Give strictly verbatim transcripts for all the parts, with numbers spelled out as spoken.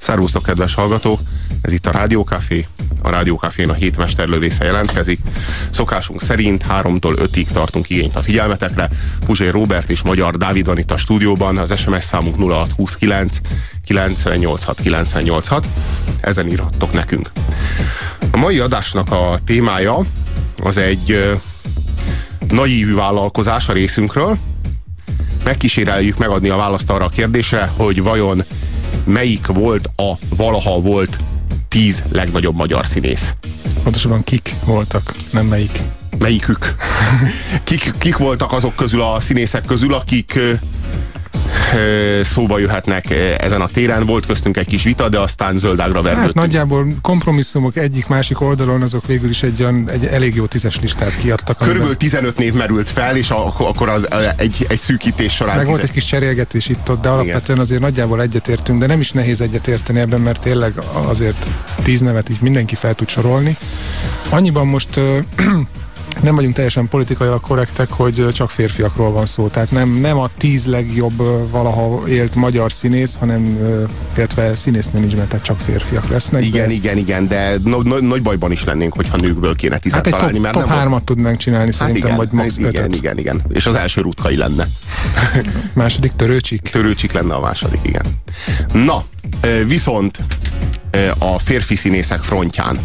Szervusztok, kedves hallgatók! Ez itt a Rádiókafé. A Rádiókafén a hét mesterlövésze jelentkezik. Szokásunk szerint háromtól ötig tartunk igényt a figyelmetekre. Puzsér Róbert és Magyar Dávid van itt a stúdióban. Az es em es számunk nulla hat huszonkilenc kilencvennyolchat kilencvennyolchat. Ezen írhattok nekünk. A mai adásnak a témája az egy ö, naívű vállalkozás a részünkről. Megkíséreljük megadni a választ arra a kérdésre, hogy vajon melyik volt a valaha volt tíz legnagyobb magyar színész. Pontosabban kik voltak, nem melyik. Melyikük? kik, kik voltak azok közül a színészek közül, akik ö, ö, szóba jöhetnek ezen a téren. Volt köztünk egy kis vita, de aztán zöldágra verődtünk. Hát nagyjából kompromisszumok egyik-másik oldalon, azok végül is egy, olyan, egy elég jó tízes listát kiadtak. Körülbelül tizenöt név merült fel, és akkor az egy, egy szűkítés során... Meg volt egy kis cserélgetés itt-ott, de alapvetően igen, azért nagyjából egyetértünk, de nem is nehéz egyetérteni ebben, mert tényleg azért tíz nevet így mindenki fel tud sorolni. Annyiban most... nem vagyunk teljesen politikailag korrektek, hogy csak férfiakról van szó. Tehát nem, nem a tíz legjobb valaha élt magyar színész, hanem illetve színésznőnincsben, tehát csak férfiak lesznek. Igen, de... igen, igen, de no, no, nagy bajban is lennénk, hogyha nőkből kéne tizet hát találni. Top, mert top nem hármat tudnánk csinálni, hát szerintem, igen, vagy max. Igen, igen, igen, igen. És az első Rutkai lenne. Második Törőcsik? Törőcsik lenne a második, igen. Na, viszont a férfi színészek frontján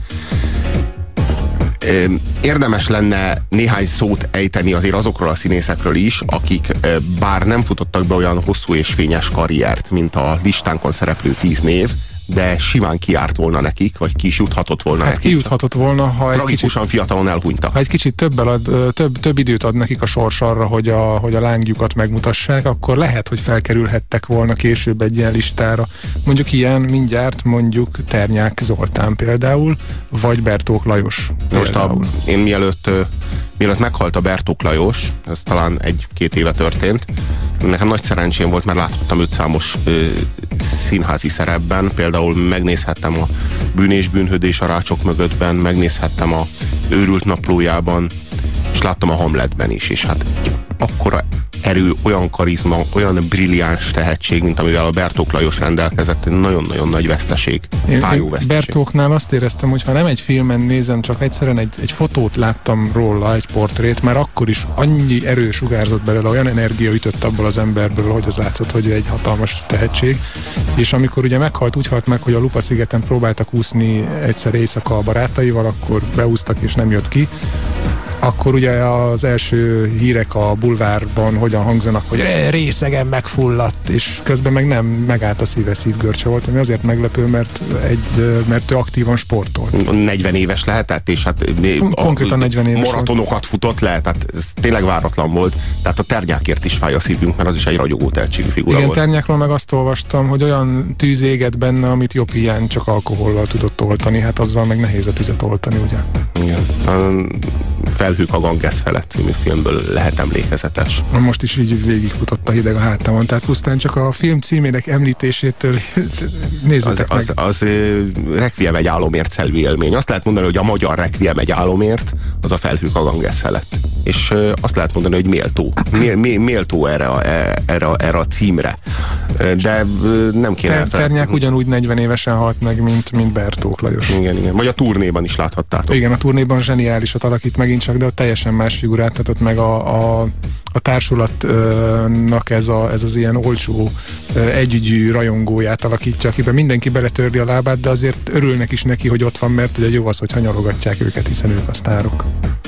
érdemes lenne néhány szót ejteni azért azokról a színészekről is, akik bár nem futottak be olyan hosszú és fényes karriert, mint a listánkon szereplő tíz név, de simán kiárt volna nekik, vagy ki is juthatott volna hát nekik. ki juthatott volna, ha egy tragikusan kicsit, fiatalon elhunytak. Ha egy kicsit több, ad, több, több időt ad nekik a sors arra, hogy a, hogy a lángjukat megmutassák, akkor lehet, hogy felkerülhettek volna később egy ilyen listára. Mondjuk ilyen mindjárt mondjuk Ternyák Zoltán például, vagy Bertók Lajos Most például. A, én mielőtt, mielőtt meghalt a Bertók Lajos, ez talán egy-két éve történt, nekem nagy szerencsém volt, mert láthattam őt számos ö, színházi szerepben, például megnézhettem a Bűn és bűnhődés a rácsok mögöttben, megnézhettem a Őrült naplójában, és láttam a Hamletben is, és hát akkora erő, olyan karizma, olyan brilliáns tehetség, mint amivel a Bertók Lajos rendelkezett, nagyon-nagyon nagy veszteség, én, fájó én veszteség. Bertóknál azt éreztem, hogy ha nem egy filmen nézem, csak egyszerűen egy, egy fotót láttam róla, egy portrét, már akkor is annyi erő sugárzott belőle, olyan energia ütött abból az emberből, hogy az látszott, hogy egy hatalmas tehetség. És amikor ugye meghalt, úgy halt meg, hogy a Lupa-szigeten próbáltak úszni egyszer éjszaka a barátaival, akkor beúztak és nem jött ki. Akkor ugye az első hírek a bulvárban hogyan hangzanak, hogy részegen megfulladt, és közben meg nem, megállt a szíve, szívgörcse volt, ami azért meglepő, mert, egy, mert ő aktívan sportolt. negyven éves lehetett, és hát konkrétan negyven éves maratonokat volt. futott le, tehát ez tényleg váratlan volt. Tehát a Ternyákért is fáj a szívünk, mert az is egy ragyogó tehetségű figura Igen, volt. Ternyákról meg azt olvastam, hogy olyan tűz égett benne, amit jobb hiány csak alkohollal tudott oltani, hát azzal meg nehéz a tüzet oltani, ugye? Igen. Felhők a Ganges felett című filmből lehet emlékezetes. Most is így végigfutott a hideg a hátamon, tehát pusztán csak a film címének említésétől nézzétek az, meg. Az, az Requiem egy álomért szelvi élmény. Azt lehet mondani, hogy a magyar Requiem egy álomért, az a Felhők a Ganges felett. És azt lehet mondani, hogy méltó. Mél, mél, méltó erre a, erre, erre a címre. De nem kéne Ter, Ternyák ugyanúgy negyven évesen halt meg, mint, mint Bertók Lajos. Igen, igen. Vagy a turnéban is láthattátok. Igen, a turnéban zseniálisat alakít megint csak, de ott teljesen más figurát, tehát ott meg a, a, a társulatnak ez, a, ez az ilyen olcsó együgyű rajongóját alakítja, akiben mindenki beletörli a lábát, de azért örülnek is neki, hogy ott van, mert ugye jó az, hogy nyalogatják őket, hiszen ők a sztárok.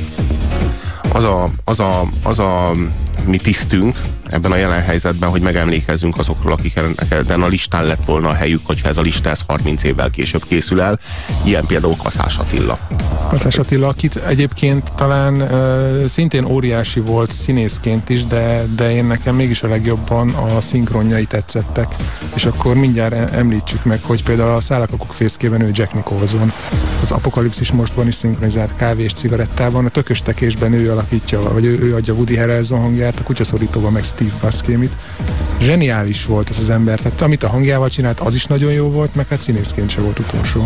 Az a, az a, az a mi tisztünk ebben a jelen helyzetben, hogy megemlékezzünk azokról, akikben a listán lett volna a helyük, hogyha ez a lista ez harminc évvel később készül el. Ilyen például Kaszás Attila. Kaszás Attila, akit egyébként talán uh, szintén óriási volt színészként is, de, de én nekem mégis a legjobban a szinkronjai tetszettek. És akkor mindjárt említsük meg, hogy például a Szállakakuk fészkében ő Jack Nicholson. Az Apokalipszis mostban is szinkronizált Kávé és cigarettában, a Tököstekésben ő alakítja, vagy ő, ő adja Woody Harrelson hangját, a Kutyaszorítóban meg Steve Buscemit. Zseniális volt ez az ember, tehát amit a hangjával csinált, az is nagyon jó volt, meg hát színészként se volt utolsó.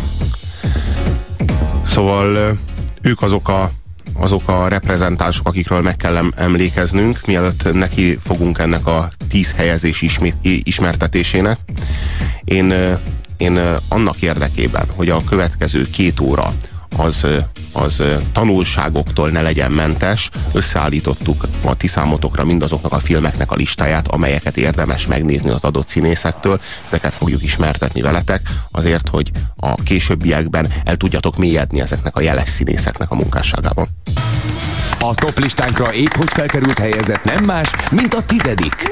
Szóval ők azok a, azok a reprezentánsok, akikről meg kell emlékeznünk, mielőtt neki fogunk ennek a tíz helyezés ismét, ismertetésének. Én én annak érdekében, hogy a következő két óra az, az tanulságoktól ne legyen mentes, összeállítottuk a ti számotokra mindazoknak a filmeknek a listáját, amelyeket érdemes megnézni az adott színészektől. Ezeket fogjuk ismertetni veletek, azért, hogy a későbbiekben el tudjatok mélyedni ezeknek a jeles színészeknek a munkásságában. A top listánkra épp hogy felkerült helyezett nem más, mint a tizedik.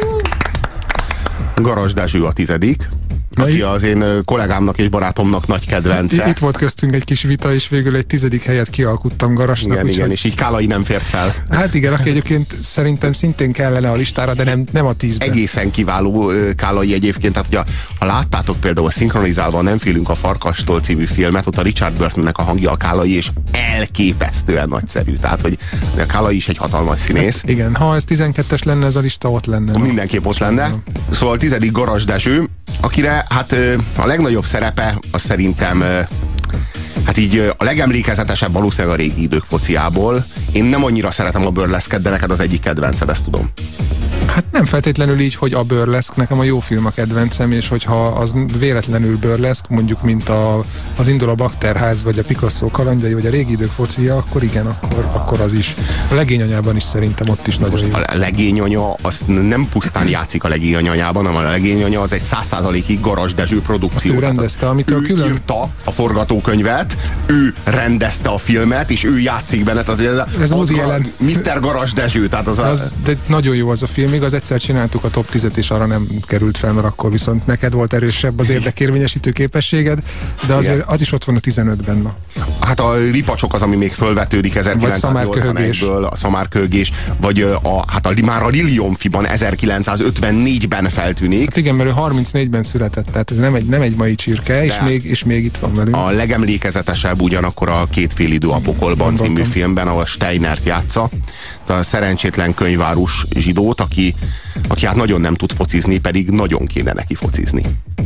Garas Dezső a tizedik, Na aki itt, az én kollégámnak és barátomnak nagy kedvence. itt volt köztünk egy kis vita, és végül egy tizedik helyet kialkuttam Garasnak. Igen, úgy, igen, hogy... és így Kálai nem fért fel. Hát igen, aki egyébként szerintem szintén kellene a listára, de nem, nem a tízben. Egészen kiváló Kálai egyébként, tehát hogyha, ha láttátok például szinkronizálva a Nem félünk a farkastól című filmet, ott a Richard Burtonnek a hangja a Kálai, és elképesztően nagyszerű. Tehát, hogy a Kálai is egy hatalmas színész. Hát igen, ha ez tizenkettes lenne ez a lista, ott lenne. Mindenképp ott lenne. Szóval tizedik Garas Dezső, akire hát a legnagyobb szerepe az szerintem hát így a legemlékezetesebb valószínűleg a régi idők fociából. Én nem annyira szeretem a burleszket, de neked az egyik kedvenced, ezt tudom. Hát nem feltétlenül így, hogy a burleszk, nekem a jó film a kedvencem, és hogyha az véletlenül burleszk, mondjuk mint a, az Indul a Bakterház, vagy a Picasso kalandjai, vagy a régi idők focia, akkor igen, akkor, akkor az is. A Legényanyában is szerintem ott is nagyon jó. A Legényanya, az nem pusztán játszik a Legényanyában, hanem a Legényanya az egy száz százalékig Garas Dezső produkció. Ő rendezte, amitől ő külön... írta a forgatókönyvet, ő rendezte a filmet, és ő játszik benne. Tehát ez, ez az ellen... miszter Garas Dezső. Tehát az, az a... de nagyon jó az a film, igaz, egyszer csináltuk a top tízet, és arra nem került fel, mert akkor viszont neked volt erősebb az érdekérvényesítő képességed, de azért az is ott van a tizenötben. Na. Hát a ripacsok az, ami még fölvetődik ezerkilencszáznyolcvanegyből, a szamárkölgés, vagy a, hát a, már a Liliomfiban ezerkilencszázötvennégyben feltűnik. Hát igen, mert ő harmincnégyben született, tehát ez nem egy, nem egy mai csirke, és még, és még itt van velünk. A legemlékezetesebb ugyanakkor a Két fél idő a pokolban című filmben, ahol Steinert játsza, a szerencsétlen könyvárus zsidót, aki, aki hát nagyon nem tud focizni, pedig nagyon kéne neki focizni.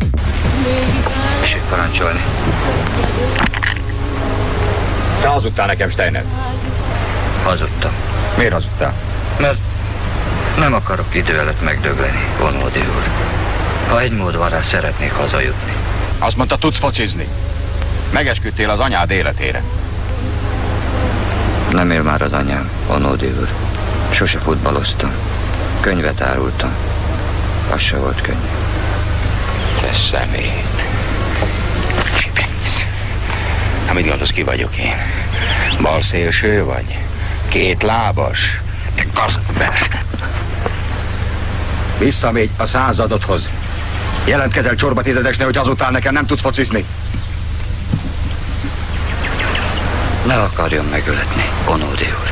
Tessék parancsolni. Te hazudtál nekem, Steiner? Hazudtam. Miért hazudtál? Mert nem akarok idő előtt megdögleni, Onódi úr. Ha egy mód van rá, szeretnék hazajutni. Azt mondta, tudsz focizni. Megesküdtél az anyád életére. Nem él már az anyám, Onódi úr. Sose futballoztam. Könyvet árultam. Az se volt könnyű. Te szemét. Hát mit gondolsz, ki vagyok én? Bal szélső vagy? Két lábas? Te gazember! Visszamégy a századodhoz. Jelentkezel csorba tizedesnél, hogy azután nekem nem tudsz focizni. Ne akarjon megöletni, Onódi úr.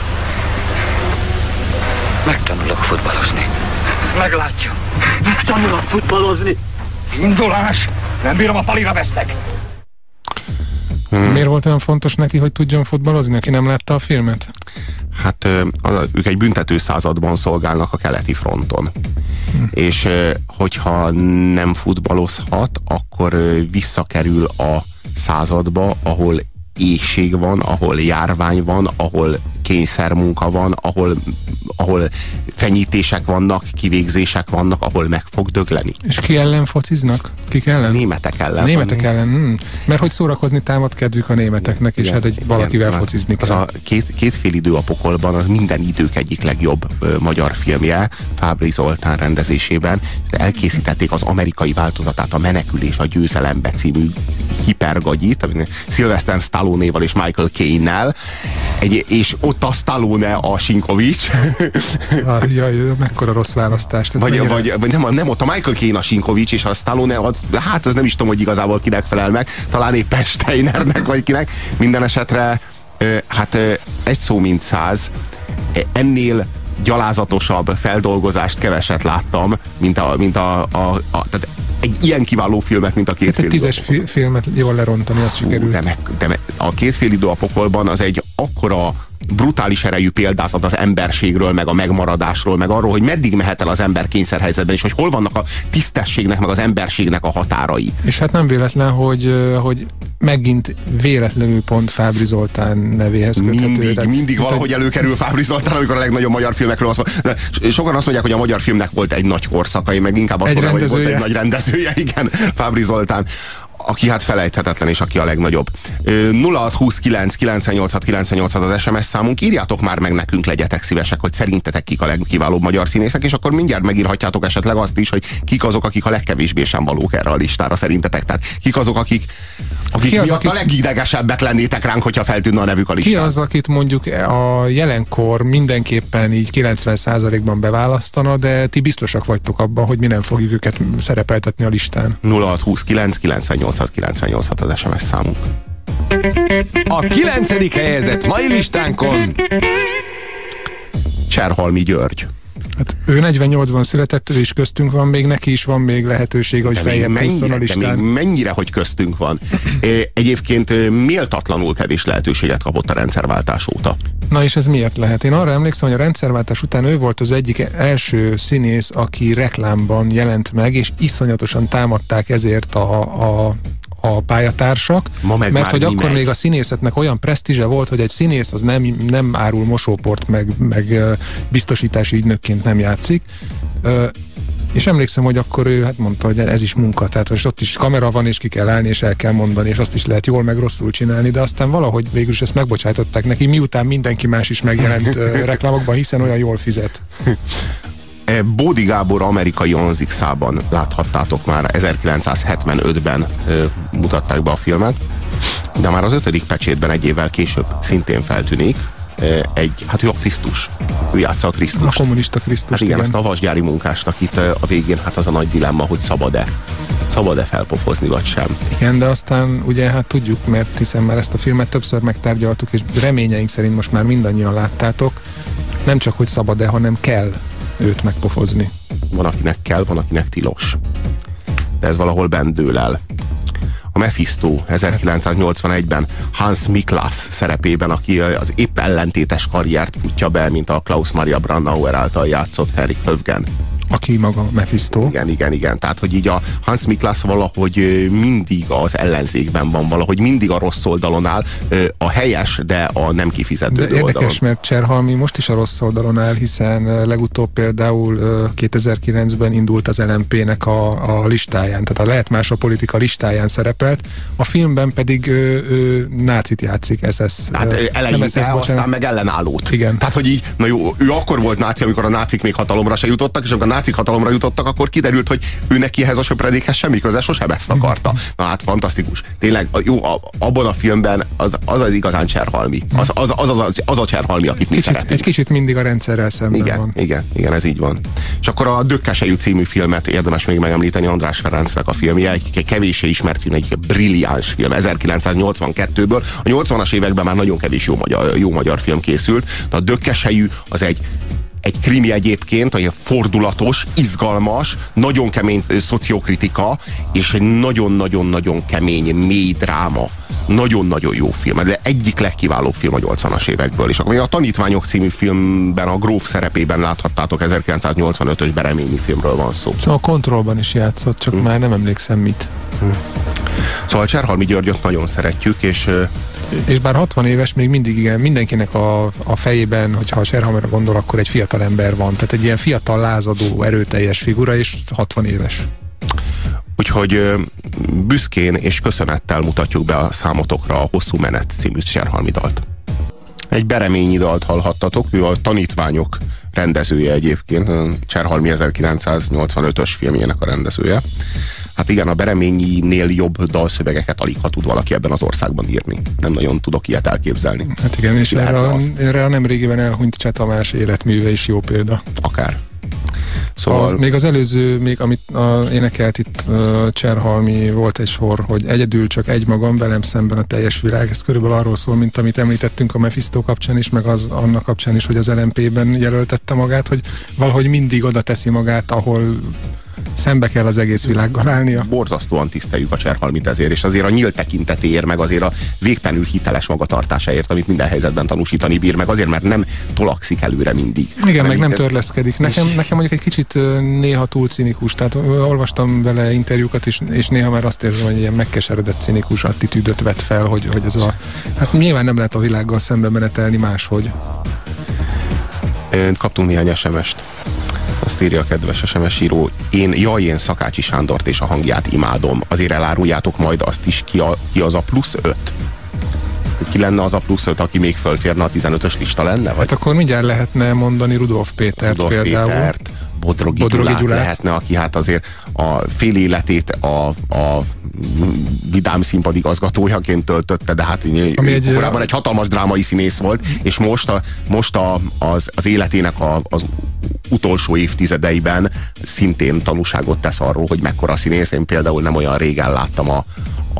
Megtanulok futballozni. Meglátja. Megtanulok futballozni. Indulás! Nem bírom, a palira vesztek. Hmm. Miért volt olyan fontos neki, hogy tudjon futballozni, aki nem látta a filmet? Hát ők egy büntető században szolgálnak a keleti fronton. Hmm. És hogyha nem futballozhat, akkor visszakerül a századba, ahol éhség van, ahol járvány van, ahol kényszermunka van, ahol, ahol fenyítések vannak, kivégzések vannak, ahol meg fog dögleni. És ki ellen fociznak? Kik ellen? Németek ellen. Németek ellen. Hmm. Mert hogy szórakozni támad kedvük a németeknek, igen, és hát egy valakivel igen, focizni kell. Az a két, két fél idő a pokolban az minden idők egyik legjobb ö, magyar filmje, Fábry Zoltán rendezésében. Elkészítették az amerikai változatát, a Menekülés a győzelembe című hipergagyit, Sylvester Stallone-val és Michael Caine-nel, egy, és ott a Stallone a Sinkovics. Ah, jaj, mekkora rossz választás. Vagy, mennyire... vagy, vagy nem, nem, ott a Michael Caine a Sinkovics, és a Stallone, az, hát az nem is tudom, hogy igazából kinek felel meg, talán éppen Steinernek, vagy kinek. Minden esetre, hát egy szó mint száz, ennél gyalázatosabb feldolgozást keveset láttam, mint a, mint a, a, a tehát egy ilyen kiváló filmet, mint a Két fél idő. Tízes fi- filmet jól lerontani, az sikerült. De, meg, de meg, a Két fél idő a pokolban az egy akkora brutális erejű példázat az emberségről, meg a megmaradásról, meg arról, hogy meddig mehet el az ember kényszerhelyzetben, és hogy hol vannak a tisztességnek, meg az emberségnek a határai. És hát nem véletlen, hogy, hogy megint véletlenül pont Fábry Zoltán nevéhez köthető. Mindig, de, mindig valahogy előkerül Fábry Zoltán, amikor a legnagyobb magyar filmekről van szó. De sokan azt mondják, hogy a magyar filmnek volt egy nagy korszaka, én meg inkább azt mondom, hogy volt egy nagy rendezője, igen, Fábry Zoltán. aki hát felejthetetlen, és aki a legnagyobb. nulla hat huszonkilenc kilencvennyolc kilencvennyolc az es em es számunk, írjátok már meg nekünk, legyetek szívesek, hogy szerintetek kik a legkiválóbb magyar színészek, és akkor mindjárt megírhatjátok esetleg azt is, hogy kik azok, akik a legkevésbé sem valók erre a listára szerintetek. Tehát kik azok, akik, akik ki az, miatt akit... a legidegesebbek lennétek ránk, hogyha feltűnne a nevük a listán. Ki az, akit mondjuk a jelenkor mindenképpen így kilencven százalékban beválasztana, de ti biztosak vagytok abban, hogy mi nem fogjuk őket szerepeltetni a listán. nulla hat huszonkilenc kilencvennyolc kilencvennyolc az es em es számunk. A kilencedik helyezett mai listánkon Cserhalmi György. Hát ő negyvennyolcban született, és köztünk van még, neki is van még lehetősége, hogy feljebb húzzon a listán. Még mennyire, hogy köztünk van. Egyébként méltatlanul kevés lehetőséget kapott a rendszerváltás óta. Na és ez miért lehet? Én arra emlékszem, hogy a rendszerváltás után ő volt az egyik első színész, aki reklámban jelent meg, és iszonyatosan támadták ezért a, a a pályatársak, mert hogy akkor megy. Még a színészetnek olyan presztízse volt, hogy egy színész az nem, nem árul mosóport, meg, meg biztosítási ügynökként nem játszik. És emlékszem, hogy akkor ő hát mondta, hogy ez is munka, tehát most ott is kamera van, és ki kell állni, és el kell mondani, és azt is lehet jól meg rosszul csinálni, de aztán valahogy végül is ezt megbocsájtották neki, miután mindenki más is megjelent reklámokban, hiszen olyan jól fizet. Bódi Gábor amerikai Onzixában láthattátok már, ezerkilencszázhetvenötben ö, mutatták be a filmet, de már az ötödik pecsétben egy évvel később szintén feltűnik ö, egy, hát ő a Krisztus, ő játsza a Krisztust. A kommunista Krisztust, hát igen, igen. Azt a vasgyári munkásnak itt a végén hát az a nagy dilemma, hogy szabad-e szabad-e felpofozni, vagy sem. Igen, de aztán ugye hát tudjuk, mert hiszen már ezt a filmet többször megtárgyaltuk, és reményeink szerint most már mindannyian láttátok, nem csak hogy szabad-e, hanem kell őt megpofozni. Van, akinek kell, van, akinek tilos. De ez valahol bent dől el. A Mephisto ezerkilencszáznyolcvanegyben Hans Miklas szerepében, aki az épp ellentétes karriert futja be, mint a Klaus Maria Brandauer által játszott Henrik Hövgen. Aki maga Mephisto. Igen, igen, igen. Tehát, hogy így a Hans Miklas valahogy mindig az ellenzékben van, valahogy mindig a rossz oldalon áll, a helyes, de a nem kifizető oldalon. Érdekes, mert Cserhalmi most is a rossz oldalon áll, hiszen legutóbb például kétezer-kilencben indult az el em pé-nek a, a listáján, tehát a Lehet Más a Politika listáján szerepelt, a filmben pedig ő, ő nácit játszik, es es. Hát eleinte, aztán meg ellenállót. Igen. Tehát, hogy így, na jó, ő akkor volt náci, amikor a nácik még hatalomra se jutottak, és amikor a nácik hatalomra jutottak, akkor kiderült, hogy ő neki ehhez a söpredékhez semmi köze, sosem ezt akarta. Na hát fantasztikus. Tényleg, jó, a, abban a filmben az az, az igazán Cserhalmi. Az, az, az, az, az, az a Cserhalmi, akit mi kicsit, szeretünk. Egy kicsit mindig a rendszerrel szemben igen, van. Igen, igen, ez így van. És akkor a Dökkesejű című filmet érdemes még megemlíteni, András Ferencnek a filmje, egy kevéssé ismert film, egy brilliáns film, ezerkilencszáznyolcvankettőből. A nyolcvanas években már nagyon kevés jó magyar, jó magyar film készült, de a Dökkesejű az egy egy krimi egyébként, egy fordulatos, izgalmas, nagyon kemény szociokritika, és egy nagyon-nagyon-nagyon kemény, mély dráma. Nagyon-nagyon jó film, de egyik legkiválóbb film a nyolcvanas évekből. És akkor még a Tanítványok című filmben a gróf szerepében láthattátok, ezerkilencszáznyolcvanötös Bereményi filmről van szó. Szóval a Kontrollban is játszott, csak hmm. már nem emlékszem mit. Hmm. Szóval Cserhalmi Györgyöt nagyon szeretjük, és És bár hatvan éves, még mindig igen, mindenkinek a, a fejében, hogyha a Cserhalmira gondol, akkor egy fiatal ember van. Tehát egy ilyen fiatal, lázadó, erőteljes figura, és hatvan éves. Úgyhogy büszkén és köszönettel mutatjuk be a számotokra a Hosszú menet című Cserhalmi dalt. Egy Bereményi dalt hallhattatok, ő a Tanítványok rendezője egyébként, Cserhalmi ezerkilencszáznyolcvanötös filmjének a rendezője. Hát igen, a Bereményinél jobb dalszövegeket alig ha tud valaki ebben az országban írni. Nem nagyon tudok ilyet elképzelni. Hát igen, és erre a, erre a nemrégiben elhunyt Cseh Tamás életműve is jó példa. Akár. Szóval... A, még az előző, még amit a, énekelt itt uh, Cserhalmi, volt egy sor, hogy egyedül csak egy magam, velem szemben a teljes világ. Ez körülbelül arról szól, mint amit említettünk a Mephisto kapcsán is, meg az annak kapcsán is, hogy az el em pé-ben jelöltette magát, hogy valahogy mindig oda teszi magát, ahol szembe kell az egész világgal állnia. Borzasztóan tiszteljük a Cserhalmit ezért, és azért a nyílt tekintetéért, meg azért a végtelenül hiteles magatartásáért, amit minden helyzetben tanúsítani bír, meg azért, mert nem tolakszik előre mindig. Igen, meg nem törleszkedik. Nekem, nekem mondjuk egy kicsit néha túl cinikus, tehát olvastam vele interjúkat, és, és néha már azt érzem, hogy ilyen megkeseredett cinikus attitűdöt vett fel, hogy, hogy ez a... Hát nyilván nem lehet a világgal szembe menetelni máshogy. Kaptunk néhány es em est. Azt írja a kedves es em es író, én, jaj, én Szakácsi Sándort és a hangját imádom. Azért eláruljátok majd azt is, ki, a, ki az a plusz öt? Ki lenne az a plusz öt, aki még fölférne a tizenötös lista lenne? Vagy? Hát akkor mindjárt lehetne mondani Rudolf Pétert Rudolf például. Pétert, Bodrogi, Bodrogi Gyulát, Gyulát lehetne, aki hát azért a fél életét a, a vidám színpad igazgatójaként töltötte, de hát Ami egy, korábban egy hatalmas drámai színész volt, és most, a, most a, az, az életének a, az utolsó évtizedeiben szintén tanúságot tesz arról, hogy mekkora színész. Én például nem olyan régen láttam a, a,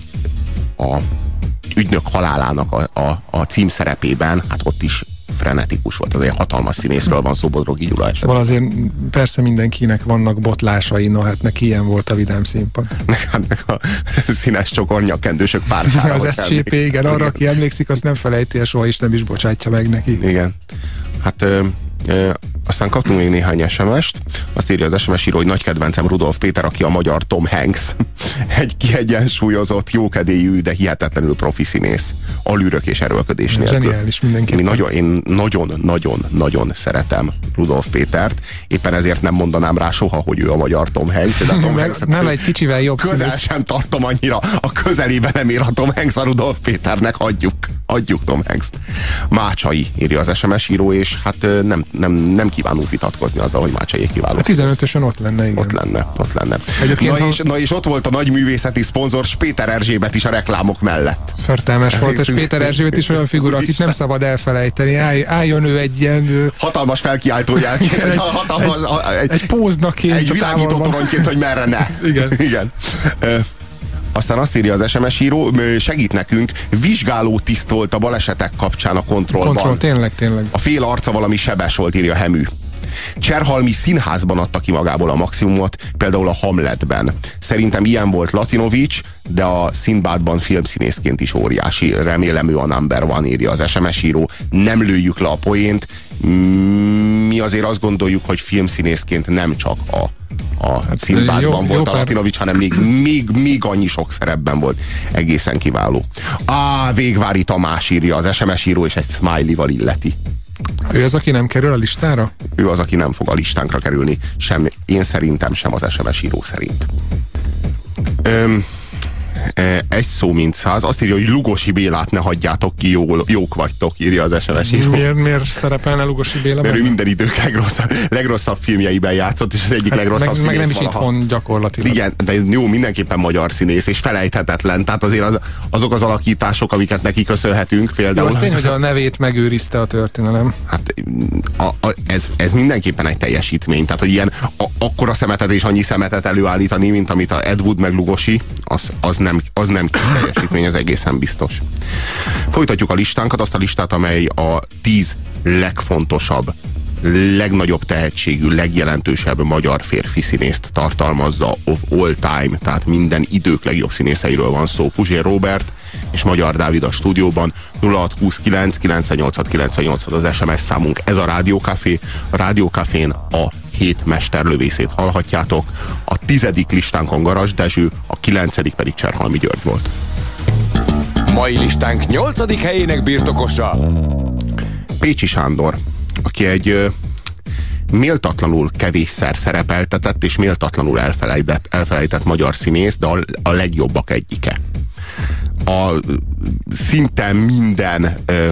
a ügynök halálának a, a, a címszerepében, hát ott is frenetikus volt, azért hatalmas színészről van szó, Bodrogi Gyula esetben. Szóval azért persze mindenkinek vannak botlásai, no hát neki ilyen volt a vidám színpad. Hát a színes csokornyakkendősök pársára. Az es cé pé, igen, arra, aki emlékszik, azt nem felejti el soha, és nem is bocsátja meg neki. Igen. Hát ö, ö, aztán kaptunk még néhány es em est. Azt írja az es em es író, hogy nagy kedvencem Rudolf Péter, aki a magyar Tom Hanks. Egy kiegyensúlyozott, jókedélyű, de hihetetlenül profi színész. Alűrök és erőlködés nélkül. Zseniális mindenképpen. Én nagyon, én nagyon-nagyon-nagyon szeretem Rudolf Pétert. Éppen ezért nem mondanám rá soha, hogy ő a magyar Tom Hanks. De Tom Hanks nem egy kicsivel jobb közel színész. Sem tartom annyira. A közelében nem ér a Tom Hanks a Rudolf Péternek. Hagyjuk. Hagyjuk Tom Hanks-t. Mácsai, írja az es em es író, és hát nem, nem, nem kívánunk vitatkozni azzal, hogy Mácsai kiváló. A tizenötösön ott lenne, igen. Ott lenne, ott lenne. Na, ha... és, na és ott volt a nagy művészeti szponzor, Péter Erzsébet is a reklámok mellett. Fertelmes volt, és Péter Erzsébet is olyan figura, akit nem szabad elfelejteni. Állj, álljon ő egy ilyen... hatalmas felkiáltójelként, egy, hatalmas, egy, egy póznaként. Egy világító toronyként, hogy merre ne. Igen. Igen. Aztán azt írja az es em es író, segít nekünk, vizsgáló tiszt volt a balesetek kapcsán a kontrollban. Kontroll, tényleg, tényleg. A fél arca valami sebes volt, írja Hemű. Cserhalmi színházban adta ki magából a maximumot, például a Hamletben. Szerintem ilyen volt Latinovics, de a Szindbádban filmszínészként is óriási. Remélem ő a number one, írja az es em es író. Nem lőjük le a poént. Mi azért azt gondoljuk, hogy filmszínészként nem csak a a hát Szindbádban volt jó, a Latinovics, hanem még, még, még annyi sok szerepben volt. Egészen kiváló. Á, Végvári Tamás, írja az es em es író, és egy smiley-val illeti. Ő az, aki nem kerül a listára? Ő az, aki nem fog a listánkra kerülni. Sem, én szerintem, sem az es em es író szerint. Öm, egy szó mint száz. Azt írja, hogy Lugosi Bélát ne hagyjátok ki, jól, jók vagytok, írja az es em es író. Miért, miért szerepelne Lugosi Béla? Mert ő minden idők legrosszabb, legrosszabb filmjeiben játszott, és az egyik hát legrosszabb meg, színész meg nem is valaha. Itthon gyakorlatilag. Igen, de jó, mindenképpen magyar színész, és felejthetetlen. Tehát azért az, azok az alakítások, amiket neki köszönhetünk például. Jó, az tény, hogy a nevét megőrizte a történelem. Hát a, a, ez, ez mindenképpen egy teljesítmény. Tehát, hogy ilyen a, akkora szemetet és annyi szemetet előállítani, mint amit a Ed Wood meg Lugosi, az, az nem, az nem teljesítmény, ez egészen biztos. Folytatjuk a listánkat, azt a listát, amely a tíz legfontosabb, legnagyobb tehetségű, legjelentősebb magyar férfi színészt tartalmazza of all time, tehát minden idők legjobb színészeiről van szó. Puzsér Róbert és Magyar Dávid a stúdióban. nulla hat huszonkilenc kilencvennyolc kilencvennyolc az es em es számunk. Ez a Rádiókafé. A Rádiókafén a hét mesterlövészét hallhatjátok. A tizedik listánkon Garas Dezső, a kilencedik pedig Cserhalmi György volt. Mai listánk nyolcadik helyének birtokosa Pécsi Sándor, aki egy ö, méltatlanul kevésszer szerepeltetett és méltatlanul elfelejtett, elfelejtett magyar színész, de a, a legjobbak egyike. A szinte minden ö,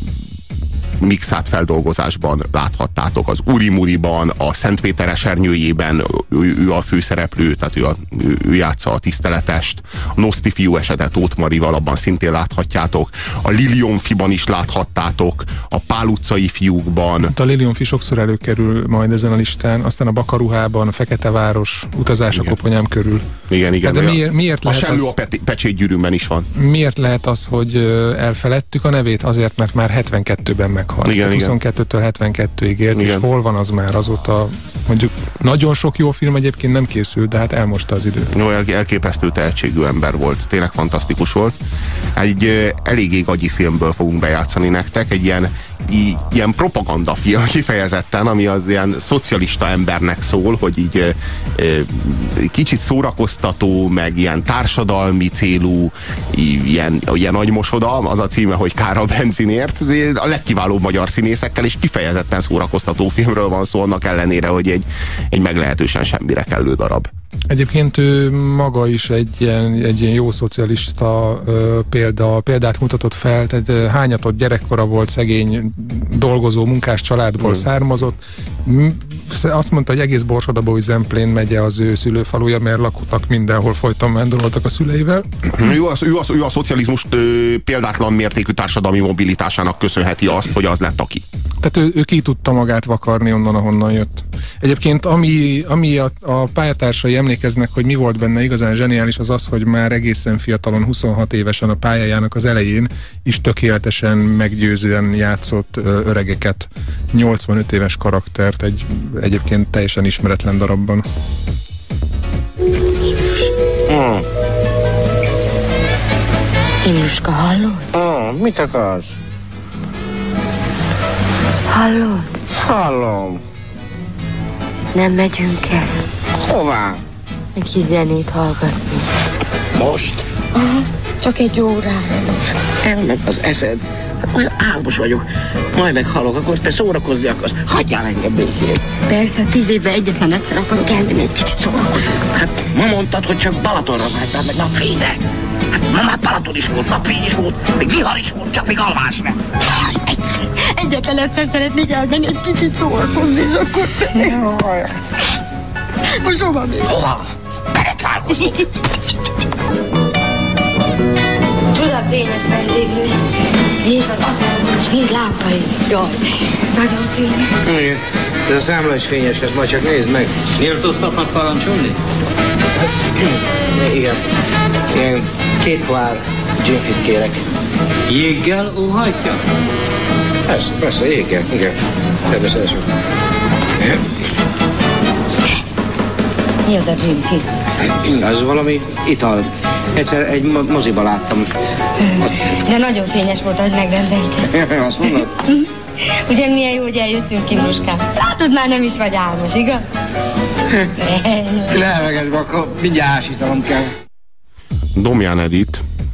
mixát feldolgozásban láthattátok. Az Urimuriban, a Szentpéter esernyőjében ő, ő a főszereplő, tehát ő, a, ő, ő játsza a tiszteletest. A Noszti fiú esete Tóth Marival, abban szintén láthatjátok. A Lilionfiban is láthattátok. A Pál utcai fiúkban. A Lilionfi sokszor előkerül majd ezen a listán, aztán a Bakaruhában, a Feketeváros, Utazás a koponyám körül. Igen, igen. Hát de miért, miért a lehet Sellő az... a Pecsétgyűrűmben is van. Miért lehet az, hogy elfeledtük a nevét? Azért, mert már hetvenkettőben meghalt. Igen, huszonkettőtől hetvenkettőig élt, igen. És hol van az már azóta? Mondjuk nagyon sok jó film egyébként nem készült, de hát elmosta az idő. No, el, elképesztő tehetségű ember volt. Tényleg fantasztikus volt. Egy uh, eléggé gagyi filmből fogunk bejátszani nektek. Egy ilyen ilyen propaganda film kifejezetten, ami az ilyen szocialista embernek szól, hogy így kicsit szórakoztató, meg ilyen társadalmi célú, ilyen, ilyen agymosoda, az a címe, hogy Kár a benzinért, a legkiválóbb magyar színészekkel, és kifejezetten szórakoztató filmről van szó, annak ellenére, hogy egy, egy meglehetősen semmire kellő darab. Egyébként ő maga is egy ilyen, egy ilyen jó szocialista ö, példa, példát mutatott fel, tehát ö, hányatott gyerekkora volt, szegény, dolgozó, munkás családból hmm. származott. Azt mondta, hogy egész Borsod-Abaúj Zemplén megye az ő szülőfaluja, mert lakottak mindenhol, folyton vándoroltak a szüleivel. Ő a, ő a, ő a szocializmus ö, példátlan mértékű társadalmi mobilitásának köszönheti azt, hogy az lett aki. Tehát ő, ő ki tudta magát vakarni onnan, ahonnan jött. Egyébként ami, ami a, a pályatársai emlékeznek, hogy mi volt benne igazán zseniális, az az, hogy már egészen fiatalon, huszonhat évesen a pályájának az elején is tökéletesen meggyőzően játszott ö, öregeket, nyolcvanöt éves karaktert egy egyébként teljesen ismeretlen darabban. Hmm. Imruska, hallod? Ah, mit akarsz? Hallod? Hallom. Nem megyünk el. Hová? Egy kis zenét hallgatni. Most? Aha, csak egy órára. Elmegy az eszed. Hát olyan álmos vagyok. Majd meghalok, akkor te szórakozni akarsz. Hagyjál engem békén. Persze, tíz évben egyetlen egyszer akarok elmenni egy kicsit szórakozni. Hát ma mondtad, hogy csak Balatonra vágytál meg napfényre. Hát ma már Balaton is volt, napfény is volt, még vihar is volt, csak még alvás nem. Egyetlen egyszer szeretnék elmenni egy kicsit szórakozni, és akkor... Most hova még? Hova? Beretválkozunk. Csuda fényes vendéglő. Nézd meg, azt mondom, hogy mind lámpai. Jaj, nagyon fényes. Igen, de a számla is fényes, ezt majd csak nézd meg. Nyírtóztatnak parancsolni? Igen. Ilyen két pohár ginfiszt kérek. Jéggel óhajtja? Persze, persze, jéggel, igen. Természetesen. Mi az a ginfiszt? Az valami ital. Egyszer egy mo- moziba láttam. De nagyon fényes volt, hogy megrendelted. Azt mondod? Ugye milyen jó, hogy eljöttünk, Imruskám. Látod, már nem is vagy álmos, igaz? Lehevegesbe, akkor mindjárt ásítanom kell. Domján Edith,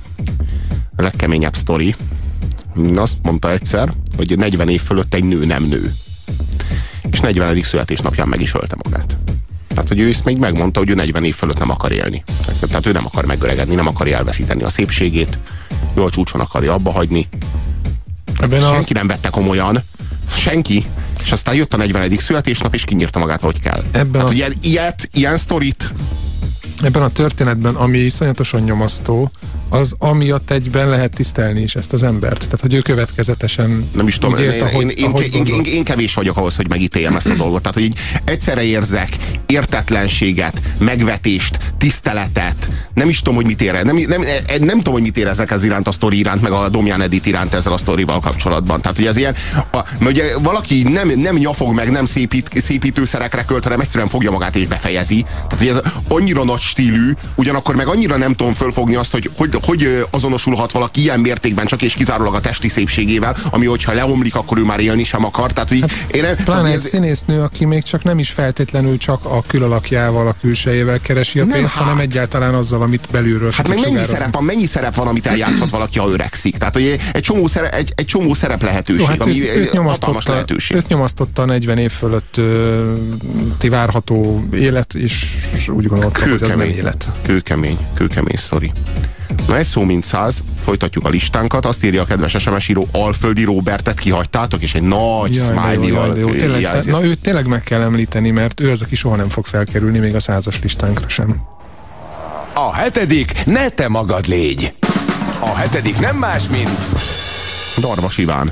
a legkeményebb sztori, azt mondta egyszer, hogy negyven év fölött egy nő nem nő. És negyvenedik születésnapján meg is ölte magát. Tehát, hogy ő ezt még megmondta, hogy ő negyven év fölött nem akar élni. Tehát ő nem akar megöregedni, nem akarja elveszíteni a szépségét, ő a csúcson akarja abba hagyni. Ebben senki az... nem vette komolyan. Senki. És aztán jött a negyvenedik születésnap, és kinyírta magát, hogy kell. Ebben hát, az... ilyen, ilyet, ilyen sztorit... Ebben a történetben, ami iszonyatosan nyomasztó, az amiatt egyben lehet tisztelni is ezt az embert. Tehát, hogy ő következetesen nem is tudom, élt, én, ahogy, én, ahogy én, én, én kevés vagyok ahhoz, hogy megítéljem ezt a dolgot. Tehát, hogy így egyszerre érzek értetlenséget, megvetést, tiszteletet, nem is tudom, hogy mit ére, nem, nem, nem, nem tudom, hogy mit érezek ez iránt, a sztori iránt, meg a Domján Edith iránt ezzel a sztorival kapcsolatban. Tehát, hogy ez ilyen, a, mert ugye valaki nem, nem nyafog meg, nem szépít, szépítőszerekre költ, hanem egyszerűen fogja magát és befejezi. Tehát, hogy ez annyira nagy stílű, ugyanakkor meg annyira nem tudom fölfogni azt, hogy, hogy, hogy azonosulhat valaki ilyen mértékben csak és kizárólag a testi szépségével, ami hogyha leomlik, akkor ő már élni sem akar. Tehát, hogy hát, én nem, pláne ez... egy színésznő, aki még csak nem is feltétlenül csak a külalakjával, a külsejével keresi a nem, pénzt, hát. hanem egyáltalán azzal, amit belülről. Hát meg mennyi szerep van, mennyi szerep van, amit eljátszhat valaki, ha öregszik. Tehát, hogy egy csomó szerep, egy, egy csomó szerep lehetőség, Jó, hát ami őt, őt hatalmas lehetőség. Őt nyomasztotta a negyven év fölött ti várható élet, és úgy gondoltam, hogy az nem élet. Kőkemény, kőkemény sztori. Na, egy szó mint száz, folytatjuk a listánkat, azt írja a kedves es em es író, Alföldi Róbertet kihagytátok, és egy nagy smiley-val. Na, őt tényleg meg kell említeni, mert ő az, aki soha nem fog felkerülni, még a százas listánkra sem. A hetedik, ne te magad légy. A hetedik nem más, mint... Darvas Iván.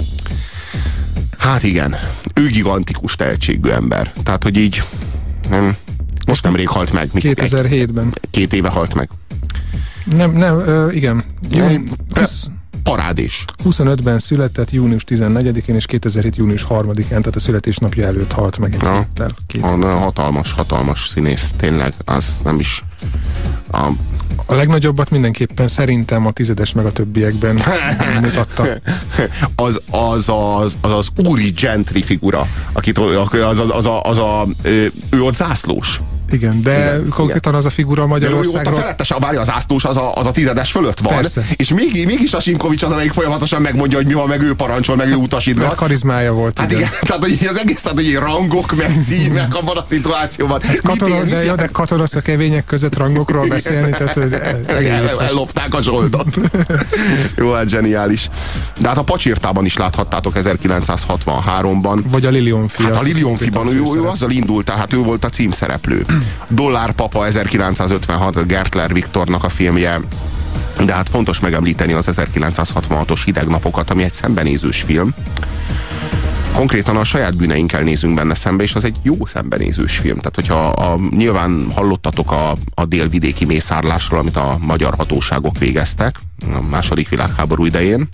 Hát igen, ő gigantikus tehetségű ember. Tehát, hogy így... Nem, most nemrég halt meg. kétezer-hétben. Két éve halt meg. Nem, nem, ö, igen. Júni, húsz, parádés. huszonötben született, június tizennegyedikén, és kétezer-hét június harmadikán, tehát a születésnapja előtt halt meg egy Na, héttel. Két a, hatalmas, hatalmas színész, tényleg, az nem is... A, A legnagyobbat mindenképpen szerintem a tizedes meg a többiekben mutatta. Az az, az, az, az úri gentry figura, akit az, az, az, a, az a, ő ott zászlós. Igen, de igen, konkrétan igen. Az a figura Magyarországról... De ő ott a felettes, a várja, az ászlós az a, az a tizedes fölött van. Persze. És még, mégis a Simkovics az, amelyik folyamatosan megmondja, hogy mi van, meg ő parancsol, meg ő utasít. Mert karizmája volt. Hát igen, igen tehát hogy az egész, tehát hogy rangok, meg címek abban a szituációban. Katona, de jó, de katonaszökevények között rangokról beszélni, tehát... Ellopták a zsoldot. Jó, hát zseniális. De hát a Pacsirtában is láthattátok ezerkilencszázhatvanháromban. Vagy a Lilionfi. Hát a Lilionfiban ő, ő azzal indult, tehát ő volt a címszereplő. Dollárpapa ezerkilencszázötvenhat Gertler Viktornak a filmje, de hát fontos megemlíteni az ezerkilencszázhatvanhatos Hideg napokat, ami egy szembenézős film. Konkrétan a saját bűneinkkel nézünk benne szembe, és az egy jó szembenézős film. Tehát, hogyha a, nyilván hallottatok a, a délvidéki mészárlásról, amit a magyar hatóságok végeztek a második világháború idején,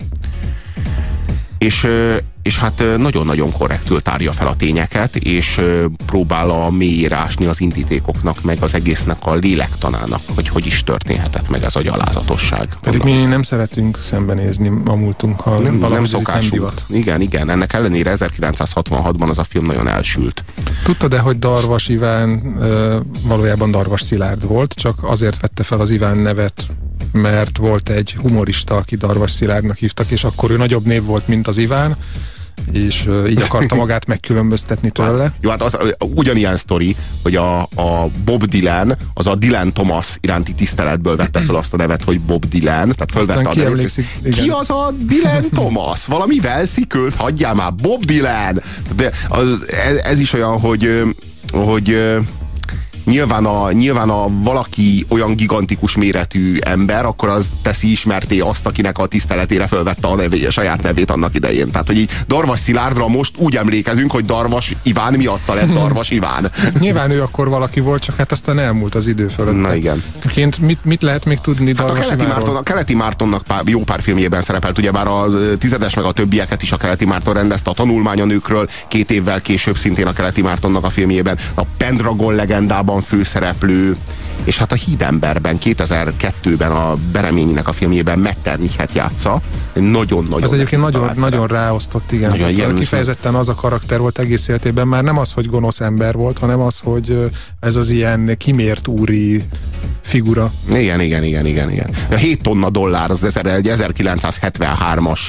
és, és hát nagyon-nagyon korrektül tárja fel a tényeket, és próbál a mélyére ásni az indítékoknak, meg az egésznek a lélektanának, hogy hogy is történhetett meg ez a gyalázatosság. Pedig mi nem szeretünk szembenézni a múltunkkal. Nem, nem szokásunk. Nem igen, igen. Ennek ellenére ezerkilencszázhatvanhatban az a film nagyon elsült. Tudtad-e, hogy Darvas Iván valójában Darvas Szilárd volt, csak azért vette fel az Iván nevet, mert volt egy humorista, aki Darvas Szilárdnak hívtak, és akkor ő nagyobb név volt, mint az Iván, és uh, így akarta magát megkülönböztetni tőle. Hát, jó, hát az, ugyanilyen sztori, hogy a, a Bob Dylan, az a Dylan Thomas iránti tiszteletből vette fel azt a nevet, hogy Bob Dylan. Tehát fölvette a nevet. Ki az a Dylan Thomas? Valami Velszi költ, hagyjál már, Bob Dylan! De az, ez, ez is olyan, hogy, hogy Nyilván a, nyilván a valaki olyan gigantikus méretű ember, akkor az teszi ismerté azt, akinek a tiszteletére fölvette a, nevé, a saját nevét annak idején. Tehát, hogy így Darvas Szilárdra most úgy emlékezünk, hogy Darvas Iván miatta lett Darvas Iván. Nyilván ő akkor valaki volt, csak hát aztán elmúlt az idő fölött. Na igen. Mit, mit lehet még tudni Darvas hát a Keleti Márton, a Keleti Mártonnak pár, jó pár filmjében szerepelt, ugyebár a tizedes meg a többieket is a Keleti Márton rendezte, a Tanulmány a nőkről két évvel később szintén a Keleti Mártonnak a filmjében, a Pendragon legendában főszereplő, és hát a Hídemberben kétezer-kettőben a Bereményinek a filmjében Metternichet játsza. Nagyon-nagyon. Ez egyébként nagyon, nagyon ráosztott, igen. Nagyon ilyen, kifejezetten az a karakter volt egész életében, már nem az, hogy gonosz ember volt, hanem az, hogy ez az ilyen kimért úri figura. Igen, igen, igen, igen, igen. A hét tonna dollár az ezerkilencszázhetvenhármas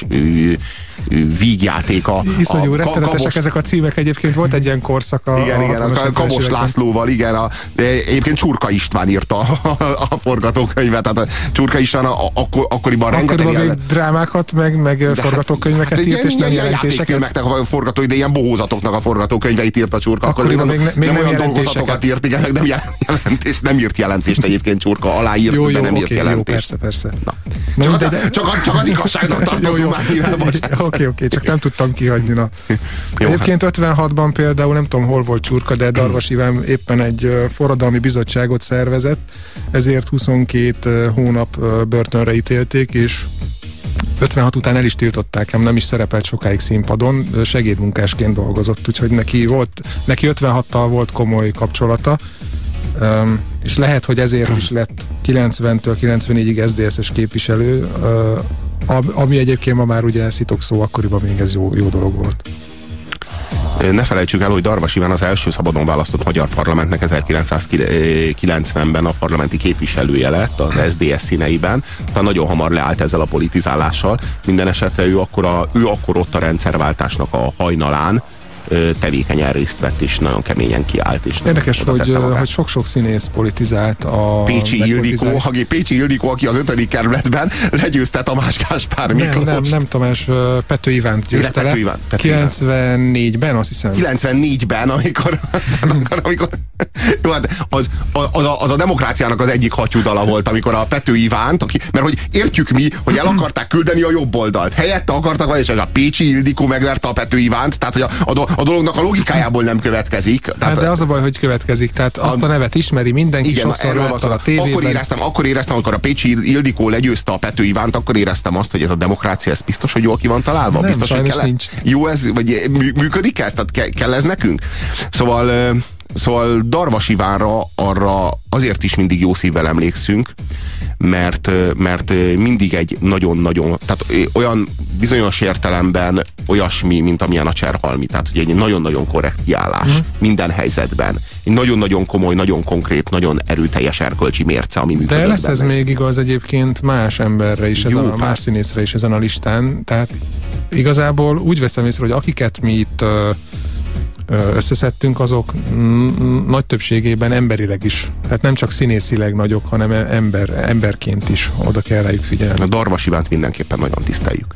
vígjáték. A, Iszonyú a, rettenetesek Kabos, ezek a címek, egyébként volt egy ilyen korszak a, igen, a igen, a Kabos Lászlóval, igen, a, egyébként Csurka István írta a, a forgatókönyvet, tehát a Csurka István a, akkor, akkoriban rengeteg akkoriban még drámákat, meg, meg hát, forgatókönyveket hát, írt, és nem jelentéseket. A forgató, de ilyen bohózatoknak a forgatókönyveit írt a Csurka. Akkoriban még, még nem, nem olyan dolgozatokat írt, igen, nem, jelentés, nem írt jelentést egyébként Csurka, aláírt, jó, de jó, nem okay, írt jelentést. Jó, persze, persze. Na. Csak, de, de... Csak, csak az igazságnak tartozunk már nyilván, bocsánat. Oké, oké, csak nem tudtam kihagyni. Na. Egyébként ötvenhatban például, nem tudom, hol volt Csurka, de Darvas Iván éppen egy forradalmi bizottságot szervezett, ezért huszonkét hónap börtönre ítélték, és ötvenhat után el is tiltották, nem is szerepelt sokáig színpadon, segédmunkásként dolgozott, úgyhogy neki volt, neki ötvenhattal volt komoly kapcsolata, Um, és lehet, hogy ezért is lett kilencventől kilencvennégyig es zé dé es-es képviselő, uh, ami egyébként ma már ugye szitokszó, akkoriban még ez jó, jó dolog volt. Ne felejtsük el, hogy Darvas Iván az első szabadon választott magyar parlamentnek ezerkilencszázkilencvenben a parlamenti képviselője lett az es zé dé es színeiben, aztán nagyon hamar leállt ezzel a politizálással. Minden esetre ő akkor, a, ő akkor ott a rendszerváltásnak a hajnalán tevékenyen részt vett, és nagyon keményen kiállt. És érdekes, hogy, hogy sok-sok színész politizált a... Pécsi Ildikó, aki, Pécsi Ildikó, aki az ötödik kerületben legyőzte Tamás Gáspár Miklós. Nem, nem, nem Tamás, Pető Ivánt győzte le. Iván, kilencvennégyben, azt hiszem. kilencvennégyben, amikor, amikor jó, hát az, az, a, az a demokráciának az egyik hattyúdala volt, amikor a Pető Ivánt, aki, mert hogy értjük mi, hogy el akarták küldeni a jobb oldalt. Helyette akartak, és a Pécsi Ildikó megverte a Pető Ivánt, tehát hogy a, a, a dolognak a logikájából nem következik. Tehát, hát de az a baj, hogy következik, tehát azt a, a nevet ismeri mindenki, igen, sokszor látta a tévében. Akkor éreztem, akkor éreztem, amikor a Pécsi Ildikó legyőzte a Pető Ivánt, akkor éreztem azt, hogy ez a demokrácia, ez biztos, hogy jól ki van találva? Nem, biztos, hogy kell nincs. Ez? Jó ez, vagy működik ez? Tehát ke, kell ez nekünk? Szóval Szóval Darvas Ivánra arra azért is mindig jó szívvel emlékszünk, mert, mert mindig egy nagyon-nagyon, tehát olyan bizonyos értelemben olyasmi, mint amilyen a Cserhalmi, tehát hogy egy nagyon-nagyon korrekt kiállás mm. minden helyzetben. Egy nagyon-nagyon komoly, nagyon konkrét, nagyon erőteljes erkölcsi mérce, ami működött. De lesz ez benne. még igaz egyébként más emberre is, ezen a, más színészre is ezen a listán, tehát igazából úgy veszem észre, hogy akiket mi itt összeszedtünk, azok nagy többségében emberileg is. Tehát nem csak színészileg nagyok, hanem ember, emberként is oda kell rájuk figyelni. A Darvas Ivánt mindenképpen nagyon tiszteljük.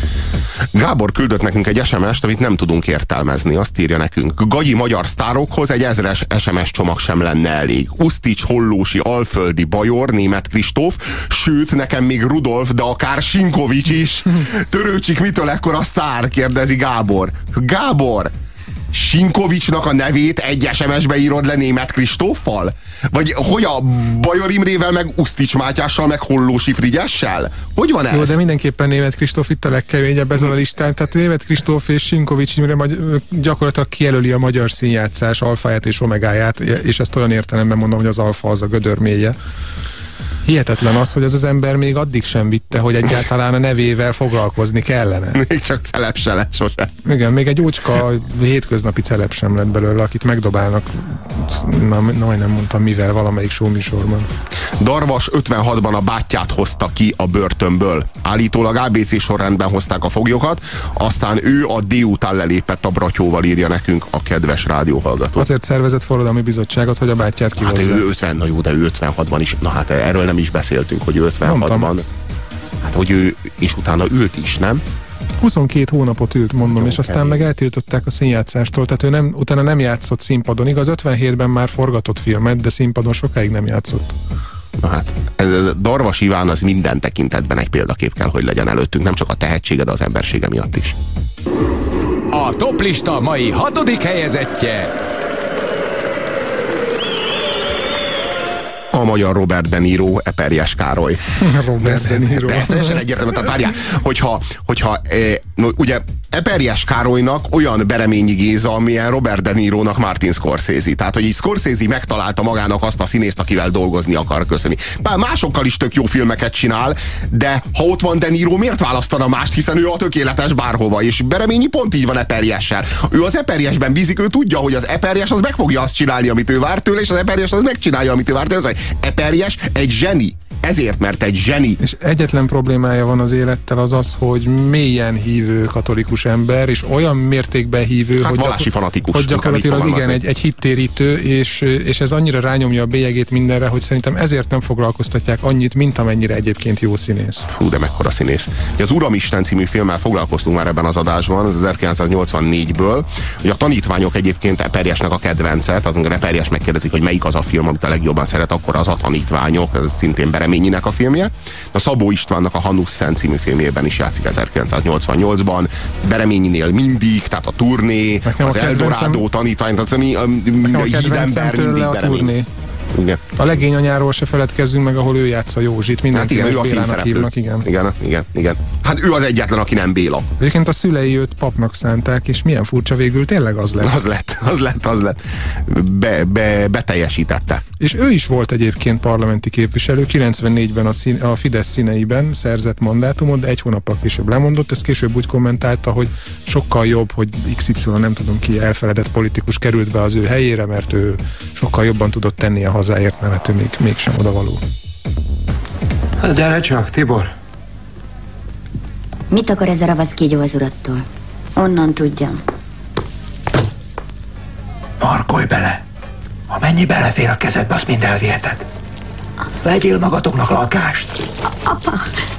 Gábor küldött nekünk egy es em est, amit nem tudunk értelmezni. Azt írja nekünk: gagyi magyar sztárokhoz egy ezres es em es csomag sem lenne elég. Usztics, Hollósi, Alföldi, Bajor, Németh Kristóf, sőt, nekem még Rudolf, de akár Sinkovics is. Törőcsik, mitől ekkora sztár? Kérdezi Gábor. Gábor! Sinkovicsnak a nevét egy es em esbe írod le Németh Kristóffal? Vagy hogy a Bajor Imrével, meg Usztics Mátyással, meg Hollósi Frigyessel? Hogy van ez? Jó, de mindenképpen Németh Kristóf itt a legkeményebb ezen a listán. Tehát Németh Kristóf és Sinkovics Imre gyakorlatilag kijelöli a magyar színjátszás alfáját és omegáját, és ezt olyan értelemben mondom, hogy az alfa az a gödörmélye. Hihetetlen az, hogy az az ember még addig sem vitte, hogy egyáltalán a nevével foglalkozni kellene. Még csak celeb se lett sose. Igen, még egy ócska hétköznapi celeb sem lett belőle, akit megdobálnak, na, majdnem mondtam mivel, valamelyik showműsorban. Darvas ötvenhatban a bátyját hozta ki a börtönből. Állítólag á bé cé sorrendben hozták a foglyokat, aztán ő a D után lelépett a bratyóval, írja nekünk a kedves rádióhallgató. Azért szervezett forradalmi bizottságot, hogy a bátyját kihozzák. Hát ő ötven, na jó, de ő ötvenhatban is. Na hát erről nem is beszéltünk, hogy ő ötvenhatban. Mondtam. Hát, hogy ő, és utána ült is, nem? huszonkét hónapot ült, mondom, jó, és aztán meg eltiltották a színjátszástól, tehát ő nem, utána nem játszott színpadon. Igaz, ötvenhétben már forgatott filmet, de színpadon sokáig nem játszott. Na hát, ez, Darvas Iván az minden tekintetben egy példakép kell, hogy legyen előttünk, nem csak a tehetsége, de az embersége miatt is. A toplista mai hatodik helyezettje. A magyar Robert De Niro, Eperjes Károly. Robert De Niro. De ez teljesen egyértelmű, tehát várjál, hogyha, hogyha e, no, ugye Eperjes Károlynak olyan Bereményi Géza, amilyen Robert De Nirónak Martin Scorsese. Tehát, hogy így Scorsese megtalálta magának azt a színészt, akivel dolgozni akar, köszönni. Bár másokkal is tök jó filmeket csinál, de ha ott van De Niro, miért választana mást, hiszen ő a tökéletes bárhova, és Bereményi pont így van Eperjessel. Ő az Eperjesben bízik, ő tudja, hogy az Eperjes az meg fogja azt csinálni, amit ő vár tőle, és az Eperjes az megcsinálja, amit ő vár tőle. Eperjes egy zseni. Ezért, mert egy zseni. És egyetlen problémája van az élettel, az az, hogy mélyen hívő katolikus ember, és olyan mértékben hívő, hát hogy, vallási fanatikus, hogy gyakorlatilag igen, egy, egy hittérítő, és, és ez annyira rányomja a bélyegét mindenre, hogy szerintem ezért nem foglalkoztatják annyit, mint amennyire egyébként jó színész. Hú, de mekkora színész. Az Uramisten című filmmel foglalkoztunk már ebben az adásban, az ezerkilencszáznyolcvannégyből, hogy a tanítványok egyébként Eperjesnek a kedvence, tehát amikor Eperjes megkérdezik, hogy melyik az a film, amit a legjobban szeret, akkor az a Tanítványok, ez szintén Bereményinek a filmje. A Szabó Istvánnak a Hanussen című filmjében is játszik ezerkilencszáznyolcvannyolcban. Bereményinél mindig, tehát a turné, nekem az a Eldorádó tanítvány, tehát a hídember mindig Bereményi. Igen. A legény anyáról se feledkezzünk meg, ahol ő játsza Józsit. Mindenki hát igen, ő a Bélának hívnak, igen. Igen, igen, igen. Hát ő az egyetlen, aki nem Béla. Egyébként a szülei őt papnak szánták, és milyen furcsa, végül tényleg az lett. Az lett, az lett, az lett. Be, be, beteljesítette. És ő is volt egyébként parlamenti képviselő, kilencvennégyben a, szín, a Fidesz színeiben szerzett mandátumot, de egy hónappal később lemondott, ezt később úgy kommentálta, hogy sokkal jobb, hogy iksz ipszilon nem tudom ki elfeledett politikus került be az ő helyére, mert ő sokkal jobban tudott tenni a hazáért, mert ő még, mégsem odavaló. Hát gyere csak, Tibor. Mit akar ez a ravasz kígyó az urattól? Onnan tudjam. Markolj bele! Ha mennyi belefér a kezedbe, azt mind elviheted. Vegyél magadoknak lakást. Apa!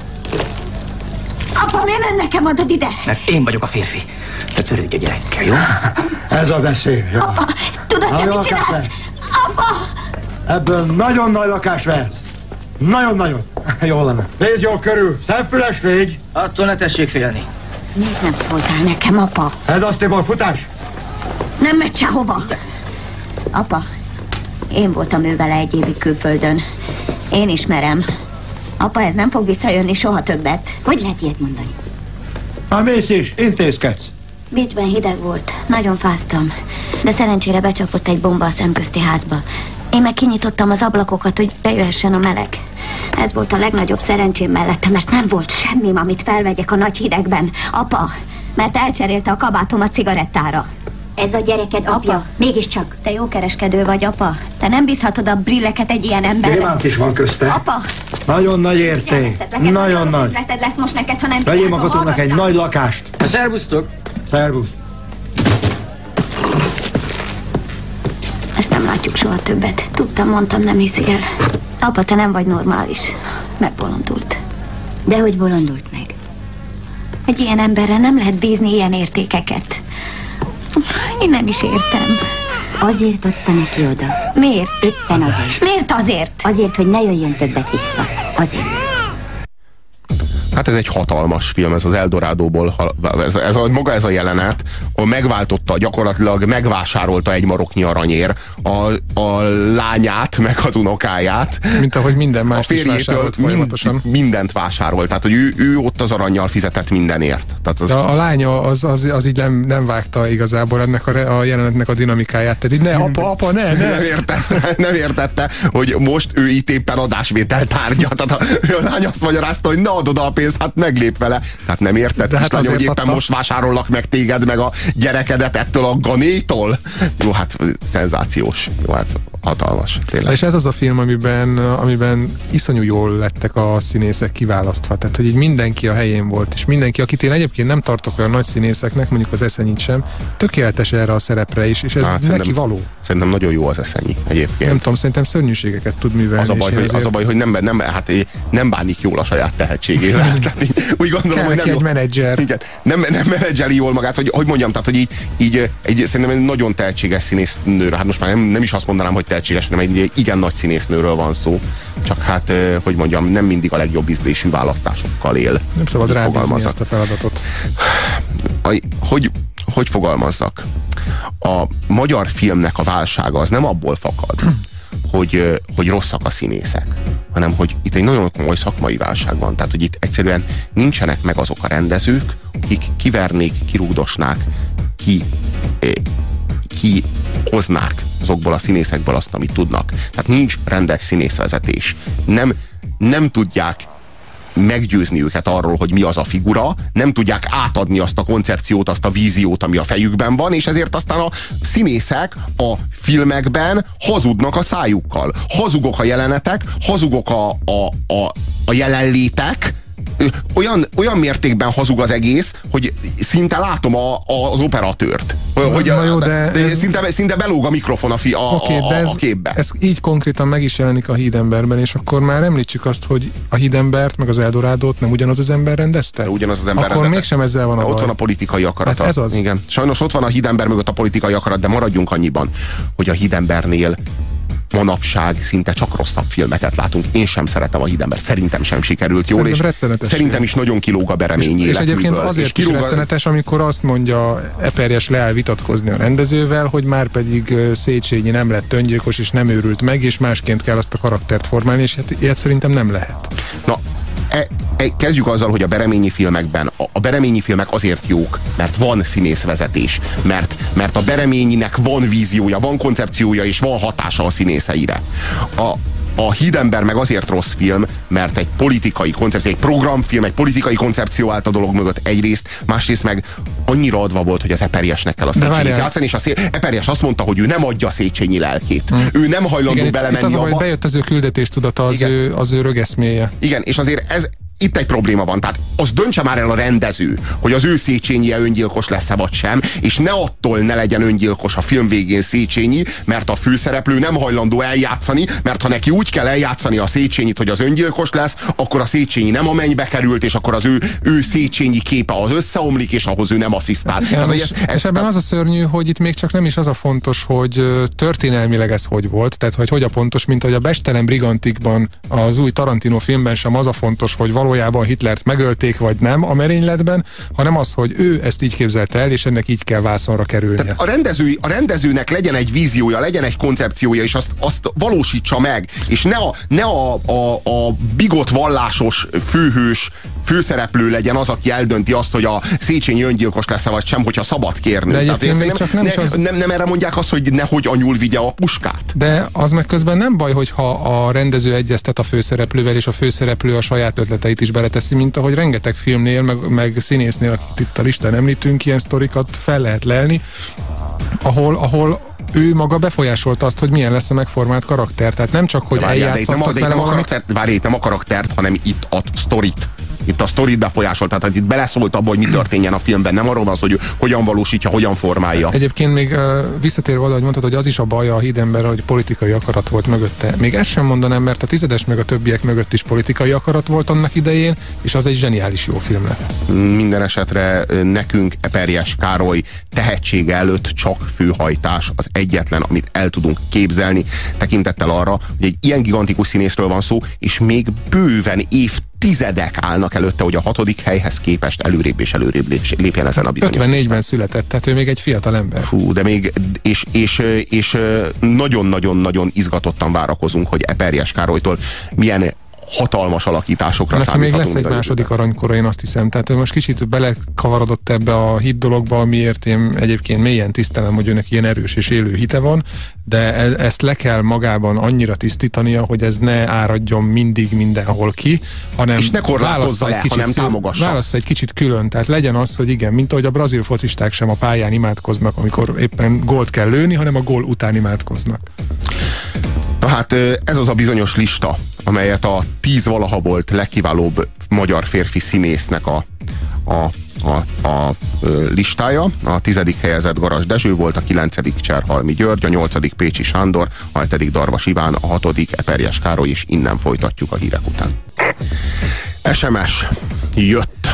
Apa, miért nem nekem adod ide? Mert én vagyok a férfi. Te törődj a gyerekkel, jó? Ez a beszéd, jó? Apa, tudod, te mit csinálsz? Apa! Ebből nagyon nagy lakás vehetsz. Nagyon-nagyon. Jól lenne. Nézd jól körül, szemfüles légy. Attól ne tessék félni. Miért nem szóltál nekem, apa? Ez az, Tibor, futás. Nem megy sehova. Apa, én voltam ő vele egy évig külföldön. Én ismerem. Apa, ez nem fog visszajönni soha többet. Hogy lehet ilyet mondani? Hát mész is, intézkedsz. Bécsben hideg volt, nagyon fáztam, de szerencsére becsapott egy bomba a szemközti házba. Én meg kinyitottam az ablakokat, hogy bejöhessen a meleg. Ez volt a legnagyobb szerencsém mellette, mert nem volt semmim, amit felvegyek a nagy hidegben. Apa, mert elcserélte a kabátomat cigarettára. Ez a gyereked apja? Apa, mégiscsak. Te jó kereskedő vagy, apa. Te nem bízhatod a brilleket egy ilyen emberre. Gyémánt is van közte. Apa! Nagyon nagy érték. Nagyon nagy. Lesz most neked, ha nem vegyél magadoknak egy nagy lakást. Szervusztok! Szervusz. Ezt nem látjuk soha többet. Tudtam, mondtam, nem hiszél. Apa, te nem vagy normális. Megbolondult. Dehogy bolondult meg? Egy ilyen emberre nem lehet bízni ilyen értékeket. Én nem is értem. Azért adta neki oda. Miért? Éppen azért. Miért azért? Azért, hogy ne jöjjön többet vissza. Azért. Hát ez egy hatalmas film, ez az Eldorádóból, ez, ez a, maga ez a jelenet, ahol megváltotta, gyakorlatilag megvásárolta egy maroknyi aranyér a, a lányát, meg az unokáját. Mint ahogy minden más is vásárolt folyamatosan. Mind, mindent vásárolt, tehát hogy ő, ő ott az arannyal fizetett mindenért. Tehát az... De a lánya az, az, az így nem, nem vágta igazából ennek a, a jelenetnek a dinamikáját. Tehát így ne, apa, apa, ne, ne. Nem értette, nem értette, hogy most ő itt éppen adásvétel tárgya. Tehát a, a lány azt magyarázta, hogy ne adod a pénzt, hát meglép vele. Tehát nem érted, hát lány, hogy éppen adta. Most vásárollak meg téged, meg a gyerekedet ettől a ganétól. Jó, hát szenzációs. Jó, hát hatalmas, tényleg. És ez az a film, amiben, amiben iszonyú jól lettek a színészek kiválasztva. Tehát, hogy így mindenki a helyén volt, és mindenki, akit én egyébként nem tartok olyan nagy színészeknek, mondjuk az Eszenyit sem, tökéletes erre a szerepre is, és ez hát, neki szerintem, való. Szerintem nagyon jó az Eszenyi egyébként. Nem tudom, szerintem szörnyűségeket tud művelni. Az a baj, hogy, azért... az a baj, hogy nem, nem, hát nem bánik jól a saját tehetségével. Tehát így, úgy gondolom, hogy nem egy menedzser. Igen, nem, nem menedzseli jól magát, hogy, hogy mondjam, tehát, hogy így, így egy, szerintem egy nagyon tehetséges színésznőről, hát most már nem, nem is azt mondanám, hogy tehetséges, hanem egy igen nagy színésznőről van szó, csak hát, hogy mondjam, nem mindig a legjobb ízlésű választásokkal él. Nem szabad rábízni ezt a feladatot. Hogy, hogy fogalmazzak? A magyar filmnek a válsága az nem abból fakad, hogy, hogy rosszak a színészek, hanem hogy itt egy nagyon komoly szakmai válság van. Tehát, hogy itt egyszerűen nincsenek meg azok a rendezők, akik kivernék, kirúgdosnák, ki, ki hoznák azokból a színészekből azt, amit tudnak. Tehát nincs rendes színészvezetés. Nem, nem tudják meggyőzni őket arról, hogy mi az a figura, nem tudják átadni azt a koncepciót, azt a víziót, ami a fejükben van, és ezért aztán a színészek a filmekben hazudnak a szájukkal. Hazugok a jelenetek, hazugok a, a, a, a jelenlétek, olyan, olyan mértékben hazug az egész, hogy szinte látom a, a, az operatőrt. Hogy Na jó, de de ez... szinte, szinte belóg a mikrofon a, fi, a, okay, a, ez, a képbe. Ez így konkrétan meg is jelenik a Hídemberben, és akkor már említsük azt, hogy a Hídembert meg az Eldorádót nem ugyanaz az ember rendezte? De ugyanaz az ember akkor rendezte. Mégsem ezzel van a baj. Ott van a politikai akarata. Hát ez az. Igen. Sajnos ott van a Hídember mögött a politikai akarat, de maradjunk annyiban, hogy a Hídembernél manapság szinte csak rosszabb filmeket látunk. Én sem szeretem a Hídembert. Szerintem sem sikerült jól, és szerintem is nagyon kilóg a Beremény És, és egyébként műből. azért és is rettenetes, a... amikor azt mondja Eperjes leáll vitatkozni a rendezővel, hogy már pedig Széchenyi nem lett öngyilkos, és nem őrült meg, és másként kell azt a karaktert formálni, és hát ilyet szerintem nem lehet. Na, E, e, kezdjük azzal, hogy a Bereményi filmekben, a, a Bereményi filmek azért jók, mert van színészvezetés, mert, mert a Bereményinek van víziója, van koncepciója, és van hatása a színészeire. A, a Hídember meg azért rossz film, mert egy politikai koncepció, egy programfilm, egy politikai koncepció állt a dolog mögött egyrészt, másrészt meg annyira adva volt, hogy az Eperjesnek kell a Széchenyit játszani, és a Szé- Eperjes azt mondta, hogy ő nem adja Széchenyi lelkét. Hmm. Ő nem hajlandó Igen, belemenni itt az, abba. hogy bejött az ő küldetéstudata, az, ő, az ő rögeszméje. Igen, és azért ez itt egy probléma van, tehát az döntse már el a rendező, hogy az ő Széchenyije öngyilkos lesz-e vagy sem, és ne attól ne legyen öngyilkos a film végén Széchenyi, mert a főszereplő nem hajlandó eljátszani, mert ha neki úgy kell eljátszani a Széchenyit, hogy az öngyilkos lesz, akkor a Széchenyi nem a mennybe került, és akkor az ő, ő Széchenyi képe az összeomlik, és ahhoz ő nem asszisztál. Ja, tehát, és, ez, ez, és ebben az a szörnyű, hogy itt még csak nem is az a fontos, hogy történelmileg ez hogy volt, tehát hogy hogy a pontos, mint hogy a Bestelen Brigantikban, az új Tarantino filmben sem az a fontos, hogy valójában Hitlert megölték, vagy nem a merényletben, hanem az, hogy ő ezt így képzelte el, és ennek így kell vászonra kerülnie. Tehát a, rendező, a rendezőnek legyen egy víziója, legyen egy koncepciója, és azt, azt valósítsa meg, és ne a, ne a, a, a bigott vallásos főhős főszereplő legyen az, aki eldönti azt, hogy a Széchenyi öngyilkos lesz-e vagy sem, hogyha szabad kérni. De Tehát, még nem, csak nem, ne, az... nem, nem erre mondják azt, hogy nehogy anyul vigye a puskát. De az meg közben nem baj, hogyha a rendező egyeztet a főszereplővel, és a főszereplő a saját ötleteit is beleteszi, mint ahogy rengeteg filmnél, meg, meg színésznél, akit itt a listán említünk, ilyen sztorikat fel lehet lelni, ahol, ahol ő maga befolyásolta azt, hogy milyen lesz a megformált karakter. Tehát nem csak, hogy eljátszottak vele valamit. Várj, itt nem a karaktert, hanem itt a sztorit. Itt a sztorit befolyásolt, tehát itt beleszólt abba, hogy mi történjen a filmben. Nem arról van az, hogy hogyan valósítja, hogyan formálja. Egyébként még uh, visszatérve oda, hogy mondtad, hogy az is a baj a Hídemberrel, hogy politikai akarat volt mögötte. Még ezt sem mondanám, mert a Tizedes meg a többiek mögött is politikai akarat volt annak idején, és az egy zseniális jó film lett. Minden esetre nekünk Eperjes Károly tehetsége előtt csak főhajtás az egyetlen, amit el tudunk képzelni, tekintettel arra, hogy egy ilyen gigantikus színészről van szó, és még bőven év tizedek állnak előtte, hogy a hatodik helyhez képest előrébb és előrébb lépjen ezen a bizonyos. ötvennégyben született, tehát ő még egy fiatal ember. Hú, de még, és, és, és nagyon-nagyon-nagyon izgatottan várakozunk, hogy Eperjes Károlytól milyen hatalmas alakításokra neki számíthatunk. még lesz egy második aranykora, én azt hiszem. Tehát ő most kicsit belekavarodott ebbe a hit dologba, amiért én egyébként mélyen tisztelem, hogy őnek ilyen erős és élő hite van, de e- ezt le kell magában annyira tisztítania, hogy ez ne áradjon mindig mindenhol ki, hanem és ne korlátozza le, hanem támogassa. Válassza egy kicsit külön, tehát legyen az, hogy igen, mint ahogy a brazil focisták sem a pályán imádkoznak, amikor éppen gólt kell lőni, hanem a gól után imádkoznak. Na hát ez az a bizonyos lista, amelyet a tíz valaha volt legkiválóbb magyar férfi színésznek a, a, a, a listája. A tizedik helyezett Garas Dezső volt, a kilencedik Cserhalmi György, a nyolcadik Pécsi Sándor, a hetedik Darvas Iván, a hatodik Eperjes Károly, és innen folytatjuk a hírek után. es em es jött.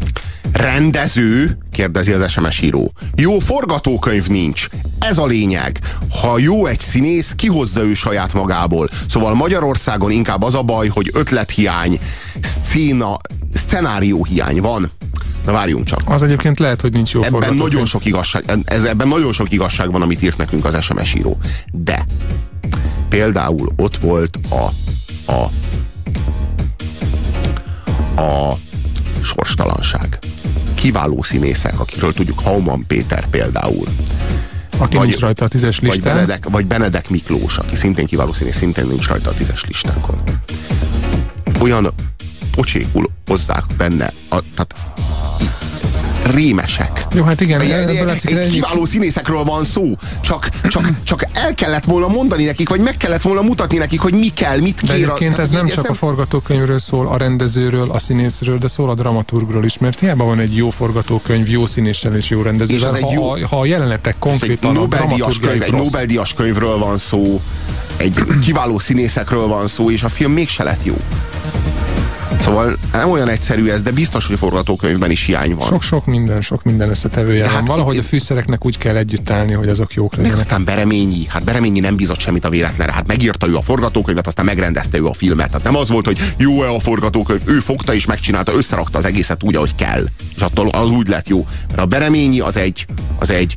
Rendező? Kérdezi az es em es író. Jó forgatókönyv nincs. Ez a lényeg. Ha jó egy színész, kihozza ő saját magából. Szóval Magyarországon inkább az a baj, hogy ötlethiány, szcéna, szcenárióhiány van. Na várjunk csak. Az egyébként lehet, hogy nincs jó ebben forgatókönyv. nagyon sok igazság, ez, ebben nagyon sok igazság van, amit írt nekünk az es em es író. De például ott volt a a a sorstalanság. Kiváló színészek, akiről tudjuk, Hauman Péter például. Aki vagy, nincs rajta a tízes listán. Vagy Benedek, vagy Benedek Miklós, aki szintén kiváló színész, szintén nincs rajta a tízes listánkon. Olyan pocsékul hozzák benne, a, tehát rémesek. Jó, hát igen. Egy, egy, egy, egy kiváló színészekről van szó, csak, csak, csak el kellett volna mondani nekik, vagy meg kellett volna mutatni nekik, hogy mi kell, mit kér. De egyébként a, ez nem ez csak nem... a forgatókönyvről szól, a rendezőről, a színészről, de szól a dramaturgról is, mert hiába van egy jó forgatókönyv, jó színéssel és jó rendezővel, és ha, jó... ha, ha a jelenetek konkrétan a dramaturgiai Egy Nobel-díjas könyvről van szó, egy kiváló színészekről van szó, és a film mégse lett jó. Szóval nem olyan egyszerű ez, de biztos, hogy a forgatókönyvben is hiány van. Sok-sok minden, sok minden összetevője van. Hát valahogy itt, a fűszereknek úgy kell együtt állni, hogy azok jók legyenek. Meg aztán Bereményi, hát Bereményi nem bízott semmit a véletlenre. Hát megírta ő a forgatókönyvet, aztán megrendezte ő a filmet. Tehát nem az volt, hogy jó-e a forgatókönyv, ő fogta és megcsinálta, összerakta az egészet úgy, ahogy kell. És attól az úgy lett jó. Mert a Bereményi az egy, az egy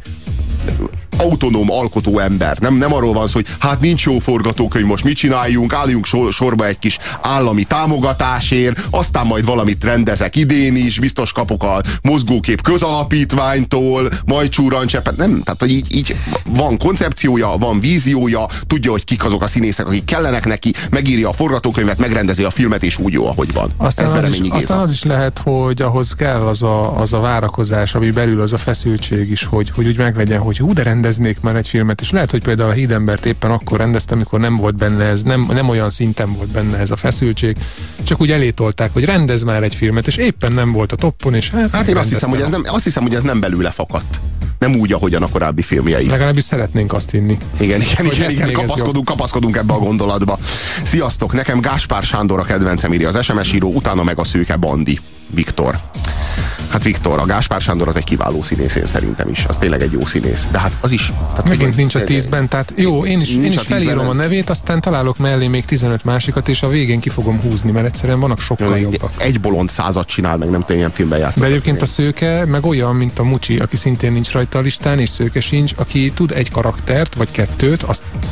autonóm alkotó ember. Nem, nem arról van szó, hogy hát nincs jó forgatókönyv, most mit csináljunk, álljunk sor, sorba egy kis állami támogatásért, aztán majd valamit rendezek idén is, biztos kapok a Mozgókép Közalapítványtól, majd csúrancsepet. Nem, tehát hogy így, így van koncepciója, van víziója, tudja, hogy kik azok a színészek, akik kellenek neki, megírja a forgatókönyvet, megrendezi a filmet, és úgy jó, ahogy van. Aztán, az is, aztán az is lehet, hogy ahhoz kell az a, az a várakozás, ami belül az a feszültség is, hogy, hogy úgy meglegyen, hogy hú, de rendeznék már egy filmet, és lehet, hogy például a Hídembert éppen akkor rendeztem, amikor nem volt benne ez, nem, nem olyan szinten volt benne ez a feszültség, csak úgy elétolták, hogy rendez már egy filmet, és éppen nem volt a toppon, és hát... Hát én azt hiszem, hogy ez nem, azt hiszem, hogy ez nem belőle fakadt. Nem úgy, ahogyan a korábbi filmjei. Legalábbis szeretnénk azt hinni. Igen, igen, igen, igen kapaszkodunk, kapaszkodunk ebbe a gondolatba. Sziasztok, nekem Gáspár Sándor a kedvencem, írja az es em es író, utána meg a Szőke Bandi. Viktor. Hát Viktor, a Gáspár Sándor az egy kiváló színész, én szerintem is. Az tényleg egy jó színész. De hát az is. Tehát megint nincs a tízben, tehát jó, én is, én is felírom a nevét, aztán találok mellé még tizenöt másikat, és a végén ki fogom húzni, mert egyszerűen vannak sokkal egy, jobbak. Egy bolond százat csinál, meg nem tudom, ilyen filmben játszott. De egyébként a Szőke meg olyan, mint a Mucsi, aki szintén nincs rajta a listán, és Szőke sincs, aki tud egy karaktert, vagy kettőt, azt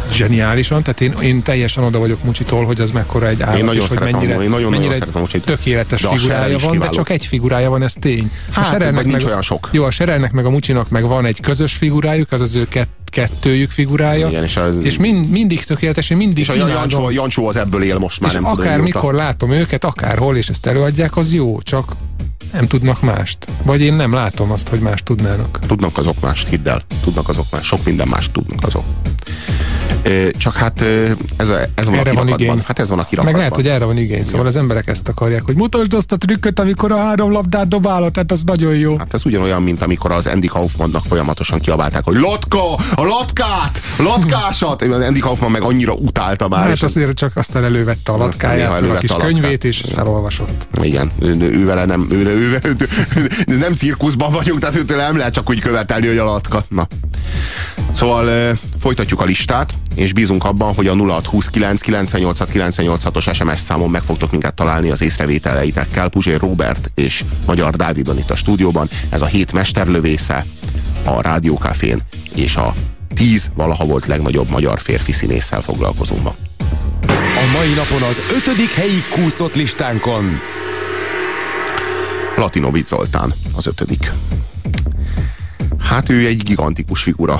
zseniálisan, tehát én, én teljesen oda vagyok Mucsitól, hogy az mekkora egy állat, én nagyon és hogy mennyire, én nagyon, mennyire nagyon szeretem, tökéletes de figurája van, de csak egy figurája van, ez tény. Hát, meg nincs olyan sok. Jó, a Serelnek meg a Mucsinak meg van egy közös figurájuk, az az ő kett, kettőjük figurája, igen, és, az, és mind, mindig tökéletes, én mindig és a Jancsó, Jancsó az ebből él most már, és nem akár tudom, mikor látom őket, akárhol, és ezt előadják, az jó, csak nem tudnak mást. Vagy én nem látom azt, hogy mást tudnának. Tudnak azok mást, hidd el. Tudnak azok mást. Sok minden mást tudnak azok. Csak hát ez, a, ez van erre a kirakatban. Van Hát ez van a kirakatban. Meg lehet, hogy erre van igény. Szóval ja. az emberek ezt akarják, hogy mutasd azt a trükköt, amikor a három labdát dobálod, tehát az nagyon jó. Hát ez ugyanolyan, mint amikor az Andy Kaufmannak folyamatosan kiabálták, hogy Lotka! A latkát! A latkásat! Andy Kaufman meg annyira utálta már. Hát azért csak aztán elővette a latkáját, elővette a kis a könyvét, és elolvasott. Igen, ővele nem, ővele, ővele, ővele, ővele, nem cirkuszban vagyunk, tehát őtől nem lehet csak úgy követelni, hogy a latka. Na. Szóval folytatjuk a listát, és bízunk abban, hogy a nulla hat huszonkilenc kilencvennyolc kilencvennyolc es em es számon meg fogtok minket találni az észrevételeitekkel. Puzsér Róbert és Magyar Dávidon itt a stúdióban. Ez a hét mesterlövésze a Rádiókafén, és a tíz valaha volt legnagyobb magyar férfi színésszel foglalkozunk ma. A mai napon az ötödik helyi kúszott listánkon Latinovics Zoltán az ötödik. Hát ő egy gigantikus figura.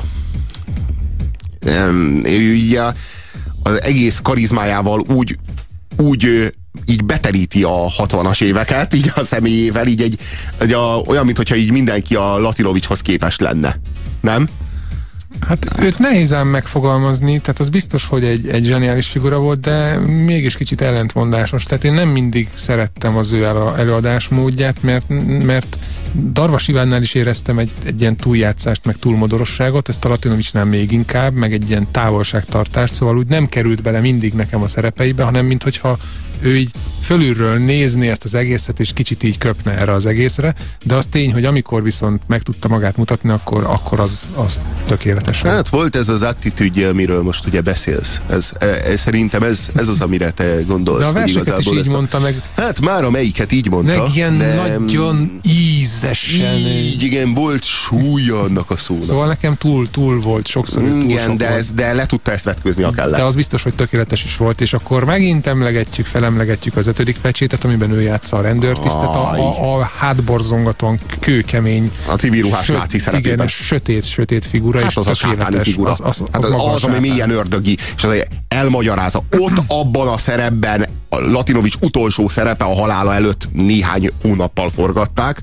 Ő ugye az egész karizmájával úgy, úgy így beteríti a hatvanas éveket, így a személyével, így egy, egy a, olyan, mintha így mindenki a Latinovicshoz képest lenne. Nem? Hát őt nehéz ám megfogalmazni, tehát az biztos, hogy egy, egy zseniális figura volt, de mégis kicsit ellentmondásos. Tehát én nem mindig szerettem az ő előadásmódját, mert, mert Darvas Ivánnál is éreztem egy, egy ilyen túljátszást, meg túlmodorosságot, ezt a Latinovicsnál még inkább, meg egy ilyen távolságtartást, szóval úgy nem került bele mindig nekem a szerepeibe, hanem minthogyha ő így fölülről nézni ezt az egészet, és kicsit így köpne erre az egészre, de az tény, hogy amikor viszont meg tudta magát mutatni, akkor, akkor az, az tökéletes. Hát volt ez az attitűdje, amiről most ugye beszélsz. Ez, ez, szerintem ez, ez az, amire te gondolsz. De a verseket is így a... mondta meg. Hát már amelyiket így mondta. Meg ilyen de... nagyon ízesen. Így, igen, volt súlya annak a szónak. Szóval nekem túl, túl volt, sokszor túl igen, sok de, ez, de le tudta ezt vetkőzni a kellett. De az biztos, hogy tökéletes is volt, és akkor megint emlegetjük, felemlegetjük az ötödik pecsétet, amiben ő játsza a rendőrtisztet, a, a, a hátborzongatóan kőkemény, a civilruhás náci szerepében. Igen, sötét, sötét figura, hát és az a sátáni figura. Az, az, hát az, az, az ami mélyen ördögi, és az elmagyarázza. Ott abban a szerepben a Latinovics utolsó szerepe a halála előtt néhány hónappal forgatták.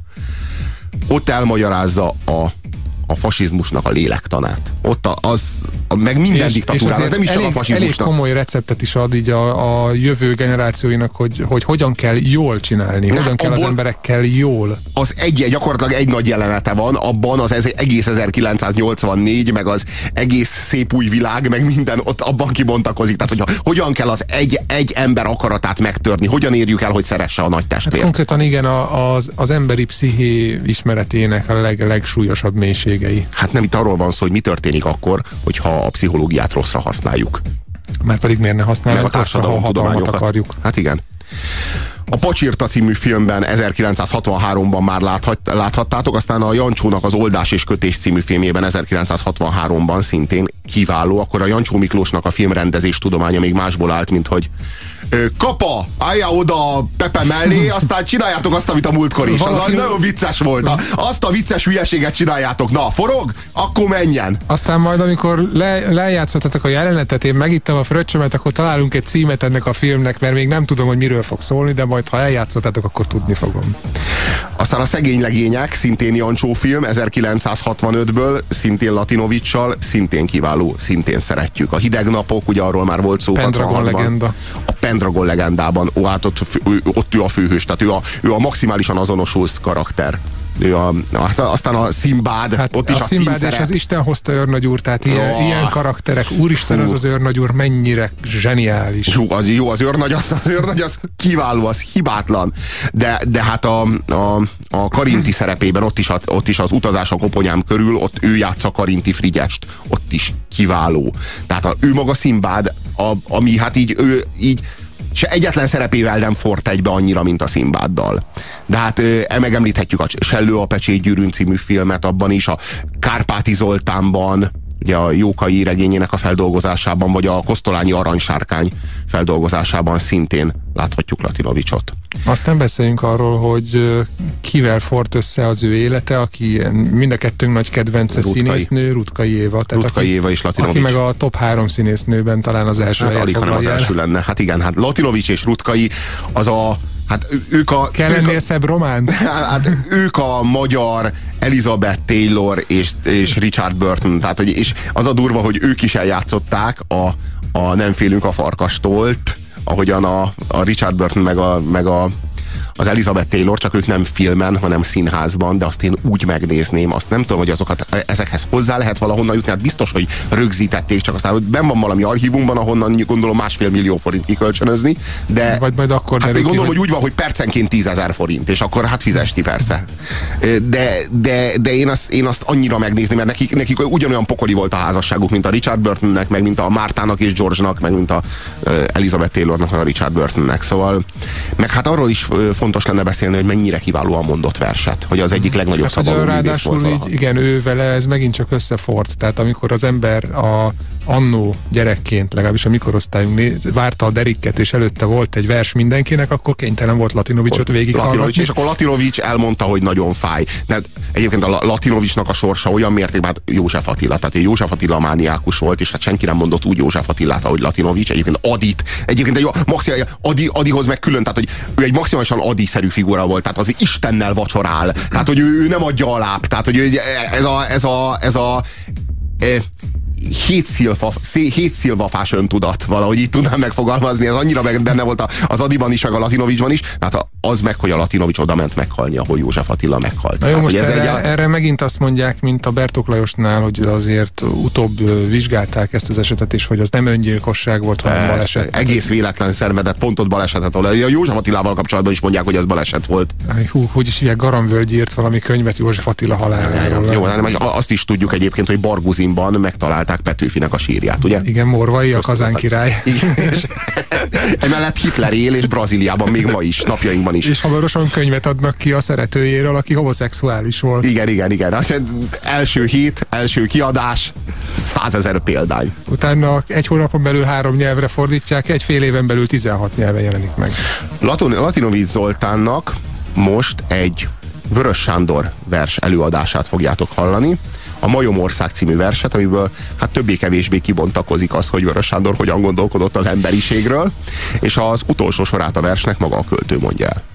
Ott elmagyarázza a a fasizmusnak a lélektanát. Ott az, a, meg minden diktatúrának, nem is csak elég, a fasizmusnak. Elég komoly receptet is ad így a, a jövő generációinak, hogy, hogy hogyan kell jól csinálni, hogyan Na, kell az emberekkel jól. Az egy, gyakorlatilag egy nagy jelenete van, abban az ez, egész ezerkilencszáznyolcvannégy, meg az egész szép új világ, meg minden ott abban kibontakozik. Tehát, hogy hogyan kell az egy, egy ember akaratát megtörni, hogyan érjük el, hogy szeresse a nagy testvért. Hát konkrétan igen, a, az, az emberi psziché ismeretének a leg, legsúlyosabb mélység. Hát nem itt arról van szó, hogy mi történik akkor, hogyha a pszichológiát rosszra használjuk. Már pedig miért ne használjuk rosszra, ha hatalmat akarjuk. Hát igen. A Pacsirta című filmben ezerkilencszázhatvanháromban már láthat, láthattátok, aztán a Jancsónak az Oldás és Kötés című filmjében ezerkilencszázhatvanháromban szintén kiváló. Akkor a Jancsó Miklósnak a filmrendezés tudománya még másból állt, mint hogy Kapa, álljál oda a Pepe mellé, aztán csináljátok azt, amit a múltkor is. Valaki... Az nagyon vicces volt. A, azt a vicces hülyeséget csináljátok. Na, forog? Akkor menjen. Aztán majd, amikor le, lejátszottatok a jelenetet, én megittem a fröccsömet, akkor találunk egy címet ennek a filmnek, mert még nem tudom, hogy miről fog szólni, de majd, ha eljátszottatok, akkor tudni fogom. Aztán a Szegény legények, szintén Jancsó film, ezerkilencszázhatvanötből, szintén Latinovics-sal, szintén kiváló, szintén szeretjük. A Hideg napok, ugye arról már volt szó. Pendragon legenda. A Pendragon legendában, ó, hát ott, ott ő a főhős, tehát ő a, ő a maximálisan azonosulsz karakter. Ő a, hát aztán a Szimbád, hát ott is a a Szimbád címszerep. És az Isten hozta őrnagy úr, tehát ilyen, oh, ilyen karakterek. Úristen, az az őrnagy úr mennyire zseniális. Jó, az, jó, az őrnagy, az, az őrnagy, az kiváló, az hibátlan. De, de hát a, a, a Karinti szerepében ott is, ott is az Utazás a koponyám körül, ott ő játsza Karinti Frigyest. Ott is kiváló. Tehát a, ő maga Szimbád, a, ami hát így, ő így se egyetlen szerepével nem fort egybe annyira, mint a Szimbáddal. De hát e, megemlíthetjük a Sellő a Pecsétgyűrűn című filmet, abban is, a Kárpáti Zoltánban, ugye a Jókai regényének a feldolgozásában, vagy a Kosztolányi Aranysárkány feldolgozásában szintén láthatjuk Latinovicsot. Aztán beszéljünk arról, hogy kivel fort össze az ő élete, aki mind a kettőnk nagy kedvence Rutkai. Színésznő, Rutkai Éva. Tehát Rutkai aki, Éva és Latinovics. Aki meg a top három színésznőben talán az első hát helyet alig, hanem az első lenne. Hát igen, hát Latinovics és Rutkai az a Hát ők a... Kell lennél szebb román? Hát ők a magyar Elizabeth Taylor és, és Richard Burton. Tehát, hogy, és az a durva, hogy ők is eljátszották a, a Nem félünk a farkastolt, ahogyan a, a Richard Burton meg, a, meg a, az Elizabeth Taylor, csak ők nem filmen, hanem színházban, de azt én úgy megnézném, azt nem tudom, hogy azokat ezekhez hozzá lehet valahonnan jutni, hát biztos, hogy rögzítették, csak aztán, hogy benn van valami archívumban, ahonnan gondolom másfél millió forint kikölcsönözni, de vagy majd akkor hát gondolom, ki, hogy úgy van, hogy percenként tízezer forint, és akkor hát fizes ki persze. De, de, de én, azt, én azt annyira megnézném, mert nekik, nekik ugyanolyan pokoli volt a házasságuk, mint a Richard Burtonnek, meg mint a Mártának és George-nak, meg mint a Elizabeth Taylornak, meg a Richard Burtonnek, szóval meg hát arról is fontos lenne beszélni, hogy mennyire kiválóan mondott verset, hogy az egyik legnagyobb hát, szabadon művész volt. Így, igen, ő vele ez megint csak összefort, tehát amikor az ember a annó gyerekként, legalábbis a mikorosztályunk várta a Derricket, és előtte volt egy vers mindenkinek, akkor kénytelen volt Latinovicsot végig Latinovics, és akkor Latinovics elmondta, hogy nagyon fáj. De egyébként a Latinovicsnak a sorsa olyan mértékben, hát József Attila, tehát József Attila mániákus volt, és hát senki nem mondott úgy József Attilát, ahogy Latinovics, egyébként Adit, egyébként egy maxi, Adi, Adihoz meg külön, tehát hogy ő egy maximálisan Adi-szerű figura volt, tehát az Istennel vacsorál, tehát hogy ő, ő nem adja aláp, tehát hogy ez a, ez a, ez a e, hét, szilva, hét szilvafás öntudat, valahogy így tudnám megfogalmazni, ez annyira meg benne volt az Adiban is, meg a Latinovicsban is, tehát az meg, hogy a Latinovics oda ment meghalni, ahol József Attila meghalt. Na jó, most ez erre, egy... erre megint azt mondják, mint a Bertók Lajosnál, hogy azért utóbb vizsgálták ezt az esetet is, hogy az nem öngyilkosság volt, hanem baleset. Egész véletlen szenvedett, pontot balesetet. A József Attilával kapcsolatban is mondják, hogy ez baleset volt. Hú, hogy is hívják, Garamvölgy írt valami könyvet József Attila haláláról. Jó, hanem azt is tudjuk egyébként, hogy Barguzinban megtalálták Petőfinek a sírját, ugye? Igen, Morvai, a Kazán király. Igen, és emellett Hitler él, és Brazíliában még ma is, napjainkban is. És hamarosan könyvet adnak ki a szeretőjéről, aki homoszexuális volt. Igen, igen, igen. Első hét, első kiadás, százezer példány. Utána egy hónapon belül három nyelvre fordítják, egy fél éven belül tizenhat nyelven jelenik meg. Latinovics Zoltánnak most egy Vörös Sándor vers előadását fogjátok hallani. A Majomország című verset, amiből hát többé-kevésbé kibontakozik az, hogy Vörös Sándor hogyan gondolkodott az emberiségről, és az utolsó sorát a versnek maga a költő mondja el.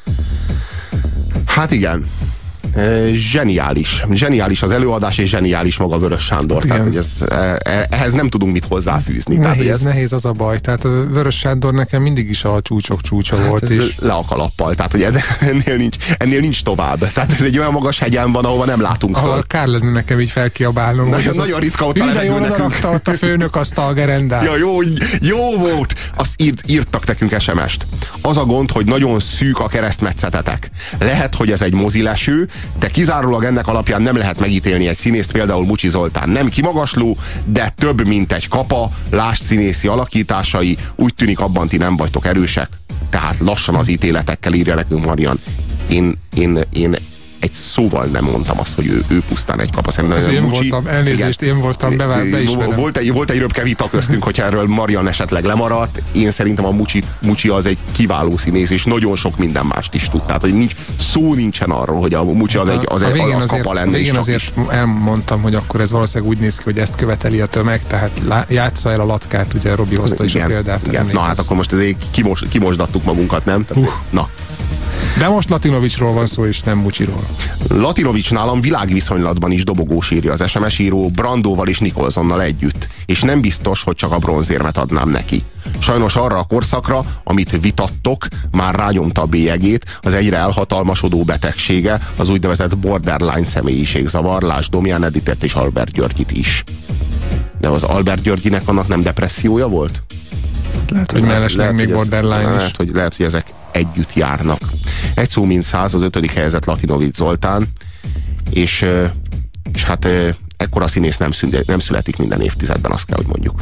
Hát igen, zseniális. Zseniális az előadás, és zseniális maga Vörös Sándor. Tehát, hogy ez, ehhez nem tudunk mit hozzáfűzni. Nehéz, Tehát, ez, nehéz az a baj. Tehát a Vörös Sándor nekem mindig is a csúcsok csúcsa hát volt. És... le a kalappal. Tehát, hogy ennél nincs, ennél nincs tovább. Tehát ez egy olyan magas hegyen van, ahova nem látunk ahol föl. Kár lenne nekem így felkiabálnom. Nagyon, nagyon ritka ott a levegő nekünk. Rakta ott a főnök azt a gerendát. Ja, jó, jó volt. Azt írt, írtak nekünk es em est. Az a gond, hogy nagyon szűk a keresztmetszetetek. Lehet, hogy ez egy mozileső, de kizárólag ennek alapján nem lehet megítélni egy színészt, például Mucsi Zoltán nem kimagasló, de több, mint egy kapa, lásd színészi alakításai, úgy tűnik abban ti nem vagytok erősek, tehát lassan az ítéletekkel, írja nekünk Marian. Én, én, én egy szóval nem mondtam azt, hogy ő, ő pusztán egy kapa. Szerintem én Mucsi, voltam, elnézést, igen, én voltam, bevált, beismerem. Volt egy, volt egy röpke vita köztünk, hogyha erről Marian esetleg lemaradt. Én szerintem a Mucsi, Mucsi az egy kiváló színész, és nagyon sok minden mást is tud. Tehát, hogy nincs, szó nincsen arról, hogy a Mucsi az egy, az, a egy, az kapa lenne. Végén azért is. Elmondtam, hogy akkor ez valószínűleg úgy néz ki, hogy ezt követeli a tömeg, tehát lá, játsza el a latkát, ugye Robi hozta is a példát. Igen. Na hát akkor most azért kimos, kimosdattuk magunkat, nem? Tehát, uh. Na. De most Latinovicsról van szó, és nem Mucsiról. Latinovics nálam világviszonylatban is dobogós, írja az es em es író, Brandóval és Nicholsonnal együtt, és nem biztos, hogy csak a bronzérmet adnám neki. Sajnos arra a korszakra, amit vitattok, már rányomta a bélyegét, az egyre elhatalmasodó betegsége, az úgynevezett borderline személyiségzavar, lásd Domján Editet és Albert Györgyit is. De az Albert Györgyinek annak nem depressziója volt? Lehet, hogy mellesleg még borderline ez, is. Lehet hogy, lehet, hogy ezek együtt járnak. Egy szó mint száz, az ötödik helyezett Latinovics Zoltán, és, és hát ekkora színész nem, szület, nem születik minden évtizedben, azt kell, hogy mondjuk.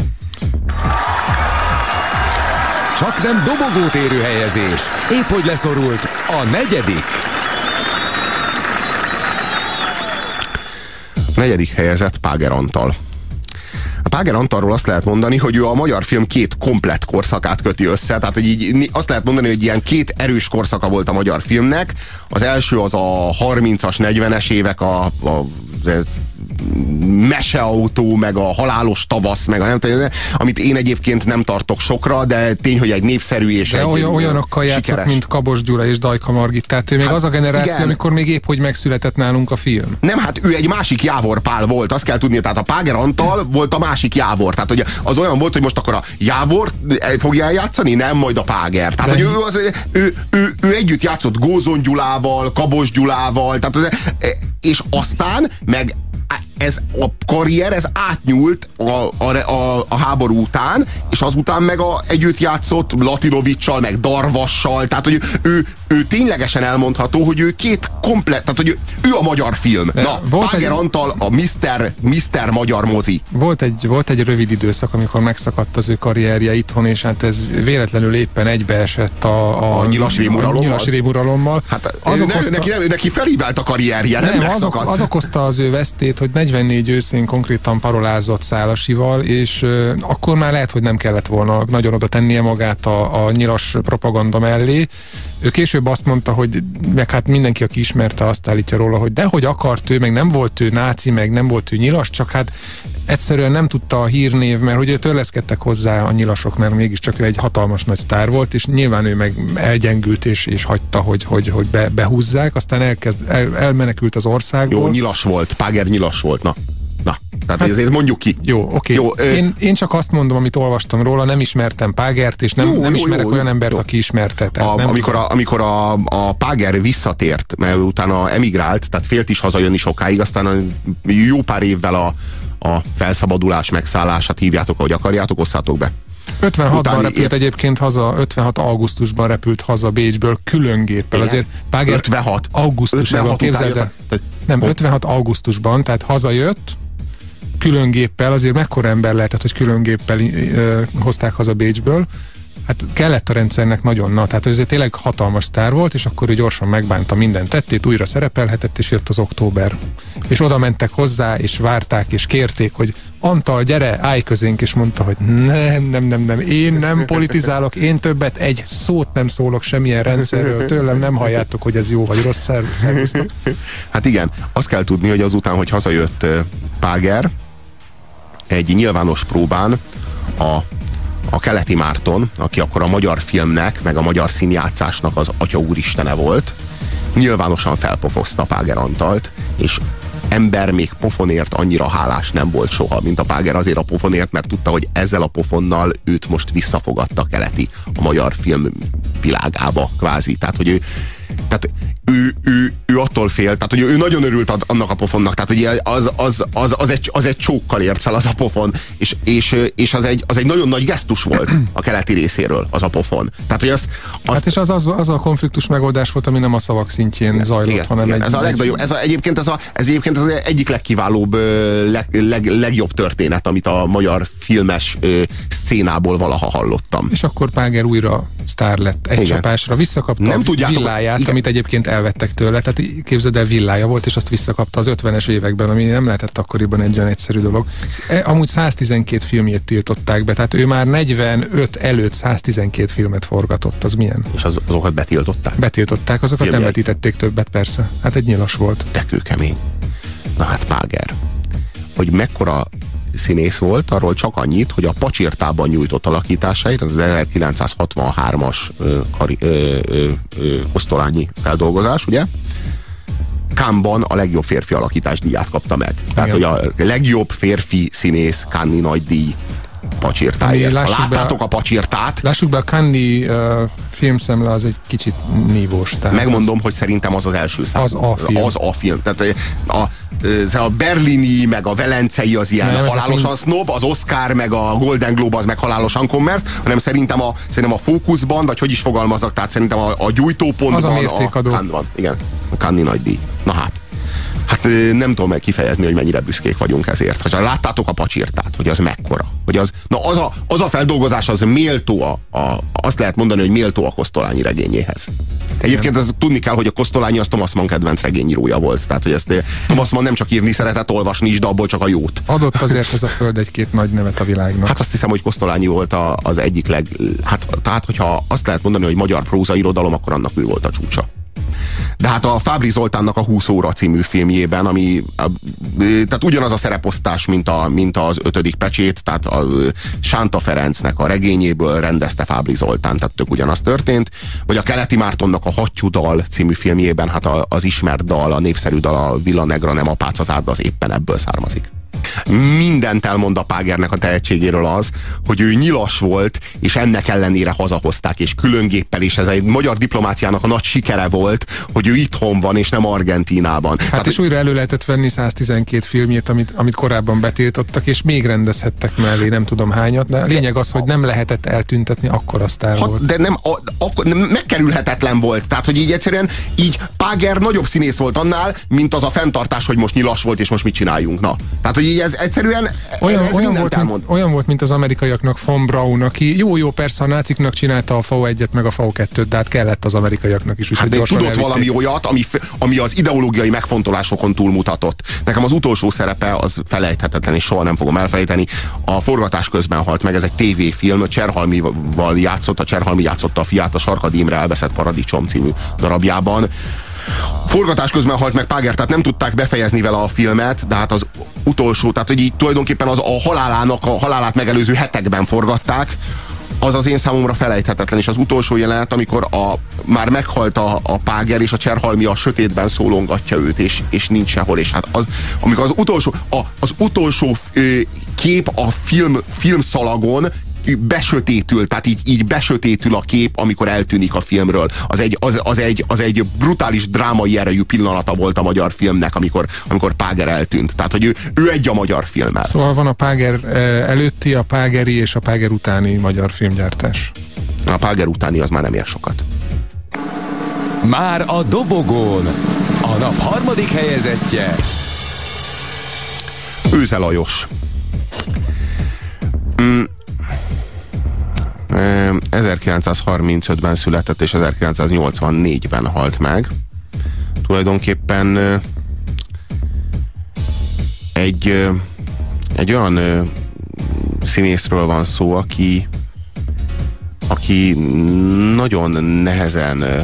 Csak nem dobogót érő helyezés. Épp hogy leszorult a negyedik. A negyedik helyezett Páger Antal. A Páger Antalról azt lehet mondani, hogy ő a magyar film két komplett korszakát köti össze, tehát hogy így azt lehet mondani, hogy ilyen két erős korszaka volt a magyar filmnek. Az első az a harmincas, negyvenes évek, a, a Meseautó, meg a Halálos tavasz, meg a nem tudom, amit én egyébként nem tartok sokra, de tény, hogy egy népszerű és de egy olyan, olyanokkal játszott, mint Kabos Gyula és Dajka Margit, tehát ő még hát, az a generáció, igen. amikor még épp, hogy megszületett nálunk a film. Nem, hát ő egy másik Jávor Pál volt, azt kell tudni, tehát a Páger Antal volt a másik Jávor, tehát hogy az olyan volt, hogy most akkor a Jávor fogja eljátszani, nem majd a Páger. Tehát, de... hogy ő, az, ő, ő, ő együtt játszott Gózon Gyulával, Kabos Gyulával, tehát az, és aztán meg ez a karrier, ez átnyúlt a, a, a, a háború után, és azután meg a, együtt játszott Latinovicsal, meg Darvassal, tehát hogy ő, ő ténylegesen elmondható, hogy ő két komplett, tehát hogy ő, ő a magyar film. De na, Páger egy... Antal a miszter, miszter magyar mozi. Volt egy, volt egy rövid időszak, amikor megszakadt az ő karrierje itthon, és hát ez véletlenül éppen egybeesett a, a, a nyilas rémuralommal. Nyilas rémuralommal. Hát az okozta... neki, nem, neki felívált a karrierje, nem, nem megszakadt. Az, az okozta az ő vesztét, hogy negyvennégy őszén konkrétan parolázott Szálasival, és uh, akkor már lehet, hogy nem kellett volna nagyon oda tennie magát a, a nyilas propaganda mellé. Ő később azt mondta, hogy meg hát mindenki, aki ismerte, azt állítja róla, hogy dehogy akart ő, meg nem volt ő náci, meg nem volt ő nyilas, csak hát egyszerűen nem tudta a hírnév, mert hogy ő törleszkedtek hozzá a nyilasok, mert mégiscsak ő egy hatalmas nagy sztár volt, és nyilván ő meg elgyengült, és, és hagyta, hogy, hogy, hogy be, behúzzák, aztán elkezd, el, elmenekült az országból. Jó, nyilas volt, Páger nyilas volt, na. Na, tehát hát, ezért mondjuk ki. Jó, oké. Okay. Én, én csak azt mondom, amit olvastam róla, nem ismertem Págert, és nem, jó, nem jó, ismerek jó, olyan embert, jó. aki ismerte. A, nem amikor a, amikor a, a Páger visszatért, mert utána emigrált, tehát félt is hazajönni sokáig, aztán a, jó pár évvel a, a felszabadulás, megszállását hívjátok, ahogy akarjátok, osszátok be. ötvenhatban repült ér... egyébként haza, ötvenhat augusztusban repült haza Bécsből külön géppel. Azért Páger ötvenhat augusztusában, képzeld el. Nem, ötvenhat augusztusban, tehát hazajött, külön géppel, azért mekkora ember lehetett, hogy külön géppel ö, hozták haza Bécsből. Hát kellett a rendszernek nagyon, na, tehát ez tényleg hatalmas sztár volt, és akkor ő gyorsan megbánta minden tettét, újra szerepelhetett, és jött az október. És oda mentek hozzá, és várták, és kérték, hogy Antal, gyere, állj közénk, és mondta, hogy nem, nem, nem, nem, én nem politizálok, én többet egy szót nem szólok semmilyen rendszerről, tőlem nem halljátok, hogy ez jó vagy rossz, szervusztok. Hát igen, azt kell tudni, hogy azután, hogy hazajött Páger, egy nyilvános próbán a a Keleti Márton, aki akkor a magyar filmnek, meg a magyar színjátszásnak az atya úristene volt, nyilvánosan felpofozta Páger Antalt, és ember még pofonért annyira hálás nem volt soha, mint a Páger azért a pofonért, mert tudta, hogy ezzel a pofonnal őt most visszafogadta Keleti a magyar film világába, kvázi. Tehát, hogy ő tehát ő, ő, ő attól fél, tehát hogy ő nagyon örült az, annak a pofonnak, tehát hogy az, az, az, az, egy, az egy csókkal ért fel az a pofon, és, és, és az, egy, az egy nagyon nagy gesztus volt a keleti részéről, az a pofon. Tehát, hogy az, az... Hát és az, az, az a konfliktus megoldás volt, ami nem a szavak szintjén igen, zajlott, igen, hanem igen, egy... Ez a legnagyobb, ez a, egyébként ez, a, ez egyébként az egyik legkiválóbb, leg, leg, legjobb történet, amit a magyar filmes ö, szcénából valaha hallottam. És akkor Páger újra sztár lett egy igen. csapásra, visszakapta nem a tudjátok, villáját, igen. amit egyébként elvettek tőle, tehát képzeld el, villája volt, és azt visszakapta az ötvenes években, ami nem lehetett akkoriban egy olyan egyszerű dolog. Amúgy száztizenkét filmjét tiltották be, tehát ő már negyvenöt előtt száztizenkét filmet forgatott, az milyen? És az, azokat betiltották? Betiltották, azokat Filmjei. nem vetítették többet, persze. Hát egy nyilas volt. De kőkemény. Na hát Páger. Hogy mekkora színész volt, arról csak annyit, hogy a Pacsirtában nyújtott alakításáért, az ezerkilencszázhatvanhármas ö, kari, ö, ö, ö, osztolányi feldolgozás, ugye? Cannes-ban a legjobb férfi alakítás díját kapta meg. Igen. Tehát, hogy a legjobb férfi színész Cannes-i nagy díj Pacsirtáért. Ha láttátok a Pacsirtát? Lássuk be, a Cannes-i uh, filmszemle az egy kicsit nívós. Megmondom, az, hogy szerintem az az első szám. Az a film. Az a film. Tehát a, a berlini, meg a velencei az ilyen nem, halálosan snob, az Oscar, meg a Golden Globe az meg halálosan kommert, hanem szerintem a, szerintem a fókuszban, vagy hogy is fogalmaznak, tehát szerintem a, a gyújtópontban az a mértékadó. A Cannes van. Igen, a Cannes-i nagy díj. Na hát. Hát Hát nem tudom meg kifejezni, hogy mennyire büszkék vagyunk ezért. Ha láttátok a pacsirtát, hogy az mekkora, hogy az, na az a, az a feldolgozás az méltó, a, a, azt lehet mondani, hogy méltó a Kosztolányi regényéhez. Egyébként az, tudni kell, hogy a Kosztolányi az Thomas Mann kedvenc regényírója volt. Tehát, hogy ezt Thomas Mann nem csak írni szeretett, olvasni is, de abból csak a jót. Adott azért ez a föld egy-két nagy nevet a világnak. Hát azt hiszem, hogy Kosztolányi volt a, az egyik leg... Hát, tehát, hogyha azt lehet mondani, hogy magyar prózairodalom, akkor annak ő volt a csúcsa. De hát a Fábry Zoltánnak a húsz óra című filmjében, ami a, tehát ugyanaz a szereposztás, mint, a, mint az ötödik pecsét, tehát a Sánta Ferencnek a regényéből rendezte Fábry Zoltán, tehát tök ugyanaz történt. Vagy a Keleti Mártonnak a Hattyú dal című filmjében, hát a, az ismert dal, a népszerű dal, a Villa Negra nem apác az árda, az éppen ebből származik. Mindent elmond a Págernek a tehetségéről az, hogy ő nyilas volt, és ennek ellenére hazahozták, és különgéppel, és ez egy magyar diplomáciának a nagy sikere volt, hogy ő itthon van, és nem Argentínában. Hát Tehát, és újra elő lehetett venni száztizenkét filmjét, amit, amit korábban betiltottak, és még rendezhettek mellé, nem tudom hányat, de a lényeg az, hogy nem lehetett eltüntetni, akkor a sztár ha, volt. De nem, a, akkor nem, megkerülhetetlen volt. Tehát, hogy így egyszerűen így Páger nagyobb színész volt annál, mint az a fenntartás, hogy most nyilas volt, és most mit csináljunk. Na. Tehát, hogy így ez egyszerűen olyan, ez olyan, volt, mint, olyan volt, mint az amerikaiaknak Von Braun, aki jó-jó persze a náciknak csinálta a F A U egyet meg a F A U kettőt, de hát kellett az amerikaiaknak is. Úgy, hát de tudott elvitték. Valami olyat, ami, ami az ideológiai megfontolásokon túlmutatott. Nekem az utolsó szerepe az felejthetetlen, és soha nem fogom elfelejteni. A forgatás közben halt meg, ez egy tévéfilm, Cserhalmival játszott, a Cserhalmi játszotta a fiát a Sarkad Imre Elveszett paradicsom című darabjában. Forgatás közben halt meg Páger, tehát nem tudták befejezni vele a filmet, de hát az utolsó, tehát hogy így tulajdonképpen az a halálának, a halálát megelőző hetekben forgatták, az az én számomra felejthetetlen, és az utolsó jelenet, amikor a, már meghalt a, a Páger, és a Cserhalmi a sötétben szólongatja őt, és, és nincs sehol, és hát az, amikor az utolsó, a, az utolsó ö, kép a film, filmszalagon besötétül, tehát így, így besötétül a kép, amikor eltűnik a filmről. Az egy, az, az egy, az egy brutális drámai erejű pillanata volt a magyar filmnek, amikor, amikor Páger eltűnt. Tehát, hogy ő, ő egy a magyar filmmel. Szóval van a Páger előtti, a Págeri és a Páger utáni magyar filmgyártás. A Páger utáni az már nem ér sokat. Már a dobogón a nap harmadik helyezettje Őze Lajos. Mm. ezerkilencszázharmincötben született, és ezerkilencszáznyolcvannégyben halt meg. Tulajdonképpen egy, egy olyan színészről van szó, aki, aki nagyon nehezen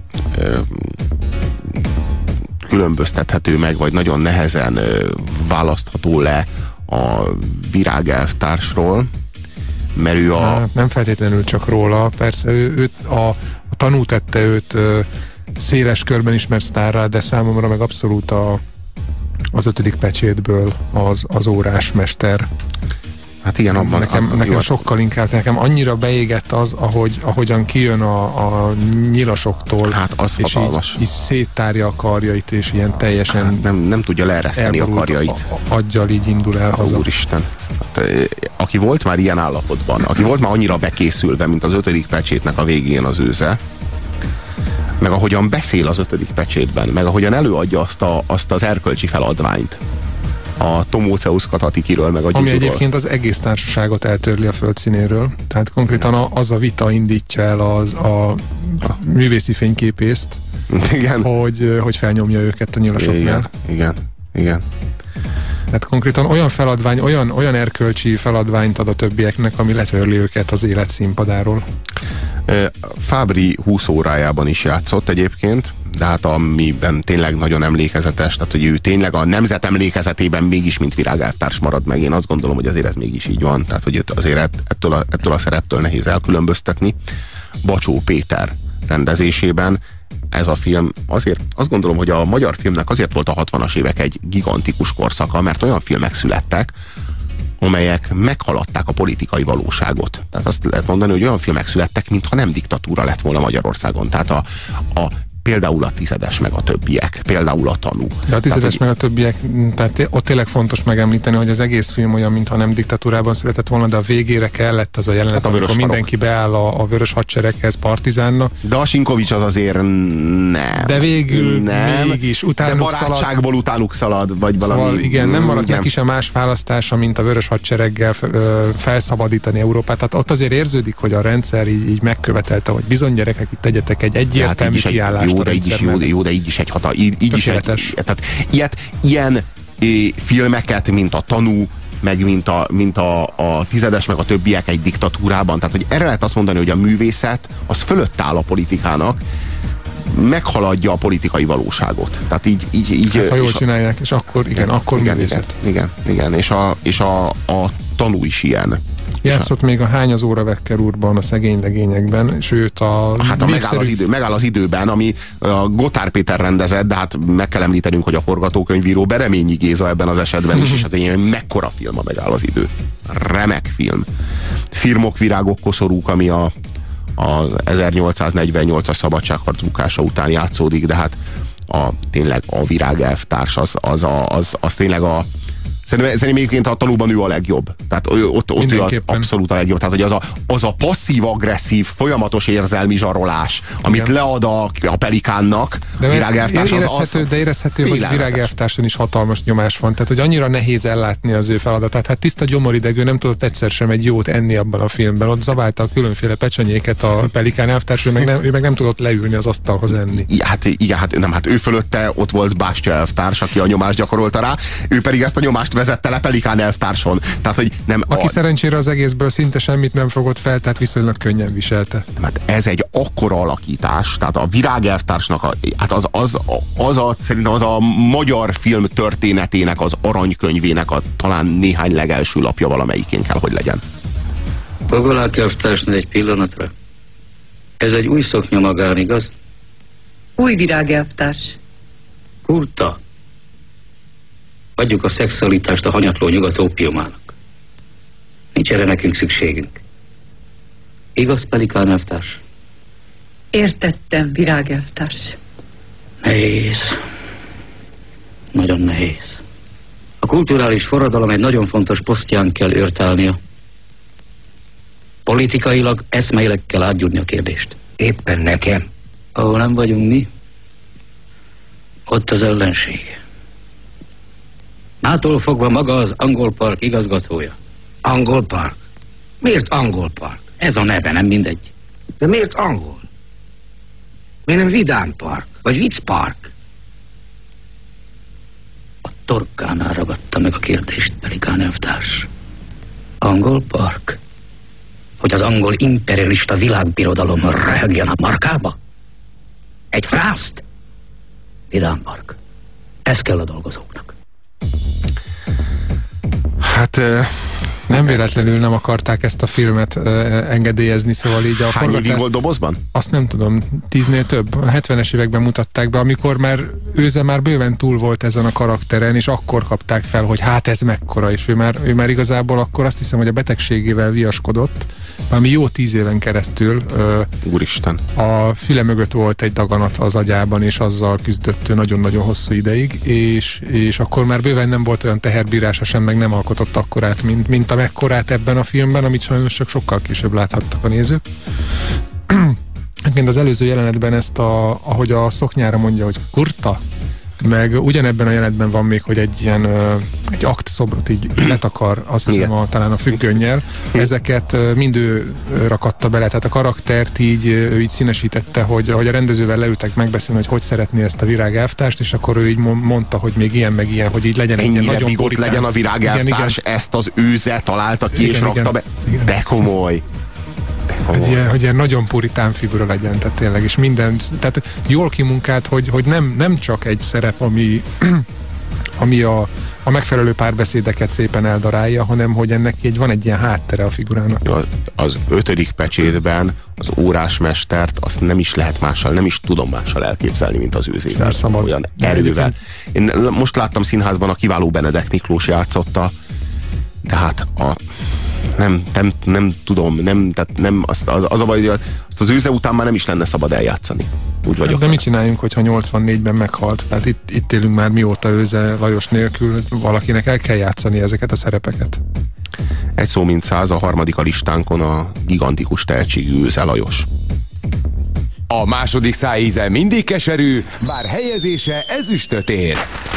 különböztethető meg, vagy nagyon nehezen választható le a virágelvtársról, mert ő a... Hát, nem feltétlenül csak róla, persze ő, őt, a, a tanú tette őt ö, széles körben ismert sztárrá, de számomra meg abszolút a, az ötödik pecsétből az, az órásmester. Hát igen, abban... Nekem, a, nekem jó, sokkal inkább, nekem annyira beégett az, ahogy, ahogyan kijön a, a nyilasoktól, hát az és hatalmas. így, így széttárja a karjait, és ilyen teljesen hát nem, nem tudja leereszteni a karjait. A, aggyal így indul el haza. Úristen. Hát, aki volt már ilyen állapotban, aki volt már annyira bekészülve, mint az ötödik pecsétnek a végén az Őze, meg ahogyan beszél az ötödik pecsétben, meg ahogyan előadja azt, a, azt az erkölcsi feladványt a Tomóceusz Katatikiről, meg a Ami Gyuduról. egyébként az egész társaságot eltörli a földszínéről. Tehát konkrétan a, az a vita indítja el az, a művészi fényképészt, igen. Hogy, hogy felnyomja őket a nyilasoknál. Igen, igen, igen. Tehát konkrétan olyan feladvány, olyan, olyan erkölcsi feladványt ad a többieknek, ami letörli őket az élet színpadáról. Fábry húsz órájában is játszott egyébként, de hát amiben tényleg nagyon emlékezetes, tehát hogy ő tényleg a nemzet emlékezetében mégis mint virágelvtárs marad meg. Én azt gondolom, hogy azért ez mégis így van, tehát hogy azért ettől a, ettől a szereptől nehéz elkülönböztetni. Bacsó Péter rendezésében ez a film azért, azt gondolom, hogy a magyar filmnek azért volt a hatvanas évek egy gigantikus korszaka, mert olyan filmek születtek, amelyek meghaladták a politikai valóságot. Tehát azt lehet mondani, hogy olyan filmek születtek, mintha nem diktatúra lett volna Magyarországon. Tehát a, a például a Tizedes meg a többiek, például a Tanú. De a Tizedes tehát, meg a többiek, tehát ott tényleg fontos megemlíteni, hogy az egész film olyan, mintha nem diktatúrában született volna, de a végére kellett az a jelenet, hát amikor mindenki beáll a, a vörös hadsereghez, partizánnak. De a Sinkovics az azért nem. De végül nem, mégis utánuk de barátságból szalad. utánuk szalad, vagy valami. Szóval igen, nem maradt igen. neki sem más választása, mint a vörös hadsereggel felszabadítani Európát. Tehát ott azért érződik, hogy a rendszer így, így megkövetelte, hogy bizony gyerekek, itt tegyetek egy egyértelmű hát kiállást jó, a de így is, jó, jó, de így is egy hatal, így, így is egy, tehát ilyet, ilyen é, filmeket, mint a Tanú, meg mint, a, mint a, a Tizedes, meg a többiek egy diktatúrában. Tehát, hogy erre lehet azt mondani, hogy a művészet az fölött áll a politikának, meghaladja a politikai valóságot. Tehát így... így, így hát, ha jól és csinálják, és akkor igen, igen akkor igen, művészet. Igen, igen, igen. És, a, és a, a Tanú is ilyen. Játszott még a Hány az óra Wecker úrban, a Szegény legényekben, sőt a... Hát a népszerű... megáll, az idő, megáll az időben, ami a Gotár Péter rendezett, de hát meg kell említenünk, hogy a forgatókönyvíró Bereményi Géza ebben az esetben is, és az egy mekkora film a Megáll az idő. Remek film. Szirmok, virágok, koszorúk, ami a, a ezernyolcszáznegyvennyolcas szabadságharc bukása után játszódik, de hát a, tényleg a virágelvtárs az, az, a, az, az tényleg a Szerintem, szerintem egyébként a Tanúban ő a legjobb. Tehát ott, ott ő az abszolút a legjobb. Tehát, hogy az a, az a passzív-agresszív, folyamatos érzelmi zsarolás, amit igen. lead a, a Pelikánnak, de Virágelvtárs, az, érezhető, az de érezhető, hogy Virágelvtárson is hatalmas nyomás van. Tehát, hogy annyira nehéz ellátni az ő feladatát. Hát tiszta gyomoridegű, nem tudott egyszer sem egy jót enni abban a filmben. Ott zabálta a különféle pecsenyéket a Pelikán elvtárs, ő meg nem, ő meg nem tudott leülni az asztalhoz enni. Hát igen, hát, nem, hát ő fölötte ott volt Bástya elvtárs, aki a nyomást gyakorolta rá, ő pedig ezt a nyomást vezette le Pelikán elvtárson. Tehát, hogy nem, aki a... szerencsére az egészből szinte semmit nem fogott fel, tehát viszonylag könnyen viselte. Hát ez egy akkora alakítás, tehát a Virágelvtársnak a, hát az, az, az a, szerintem az a magyar film történetének, az aranykönyvének a talán néhány legelső lapja valamelyikén kell, hogy legyen. Fogolák elvtársnak egy pillanatra. Ez egy új szoknya magán, igaz? Új virágelvtárs. Kurta. Adjuk a szexualitást a hanyatló nyugat ópiumának. Nincs erre nekünk szükségünk. Igaz, Pelikán elvtárs? Értettem, virágelvtárs. Nehéz. Nagyon nehéz. A kulturális forradalom egy nagyon fontos posztján kell őrt állnia. Politikailag, eszmeileg kell átgyúrni a kérdést. Éppen nekem. Ahol nem vagyunk mi, ott az ellenség. Mától fogva maga az Angol Park igazgatója. Angol Park? Miért Angol Park? Ez a neve, nem mindegy. De miért angol? Miért nem Vidám Park? Vagy Vicc Park? A torkánál ragadta meg a kérdést, Pelikán elvtárs. Angol Park? Hogy az angol imperialista világbirodalom röhögjön a markába? Egy frászt? Vidám Park. Ez kell a dolgozóknak. Hát nem véletlenül nem akarták ezt a filmet uh, engedélyezni, szóval így a Hány forgatás... évig volt dobozban? Azt nem tudom, tíznél több. A hetvenes években mutatták be, amikor már őze már bőven túl volt ezen a karakteren, és akkor kapták fel, hogy hát ez mekkora, és ő már, ő már igazából akkor azt hiszem, hogy a betegségével viaskodott, valami jó tíz éven keresztül. Uh, Úristen. A füle mögött volt egy daganat az agyában, és azzal küzdött nagyon-nagyon hosszú ideig, és, és akkor már bőven nem volt olyan teherbírása sem, meg nem alkotott akkorát, mint, mint a mekkorát ebben a filmben, amit sajnos csak sokkal később láthattak a nézők. Egyébként az előző jelenetben ezt, a, ahogy a szoknyára mondja, hogy kurta, meg ugyanebben a jelenetben van még, hogy egy ilyen egy aktszobrot így letakar, azt hiszem a, talán a függönnyel. Ezeket mind ő rakatta bele, tehát a karaktert így, ő így színesítette, hogy, hogy a rendezővel leültek megbeszélni, hogy hogy szeretné ezt a virágelvtárst, és akkor ő így mondta, hogy még ilyen, meg ilyen, hogy így legyen egy ilyen nagyon bigott legyen a virágelvtárs, ezt az őze találta ki, igen, és rakta igen, be. Igen. De komoly. Hogy ilyen, hogy ilyen nagyon puritán figura legyen, tehát tényleg, és minden, tehát jól kimunkált, hogy, hogy nem, nem csak egy szerep, ami, ami a, a megfelelő párbeszédeket szépen eldarálja, hanem hogy ennek egy, van egy ilyen háttere a figurának. Az, az ötödik pecsétben az órásmestert azt nem is lehet mással, nem is tudom mással elképzelni, mint az őzével. Olyan erővel. Én most láttam színházban, a kiváló Benedek Miklós játszotta, de hát a Nem, nem, nem tudom, nem, tehát nem, azt, az, az a baj, hogy azt az őze után már nem is lenne szabad eljátszani. Úgy vagyok. De mit csináljunk, hogyha nyolcvannégyben meghalt? Tehát itt, itt élünk már mióta őze Lajos nélkül, valakinek el kell játszani ezeket a szerepeket. Egy szó mint száz, a harmadik a listánkon a gigantikus tehetségű Őze Lajos. A második szájíze mindig keserű, bár helyezése ezüstöt ér.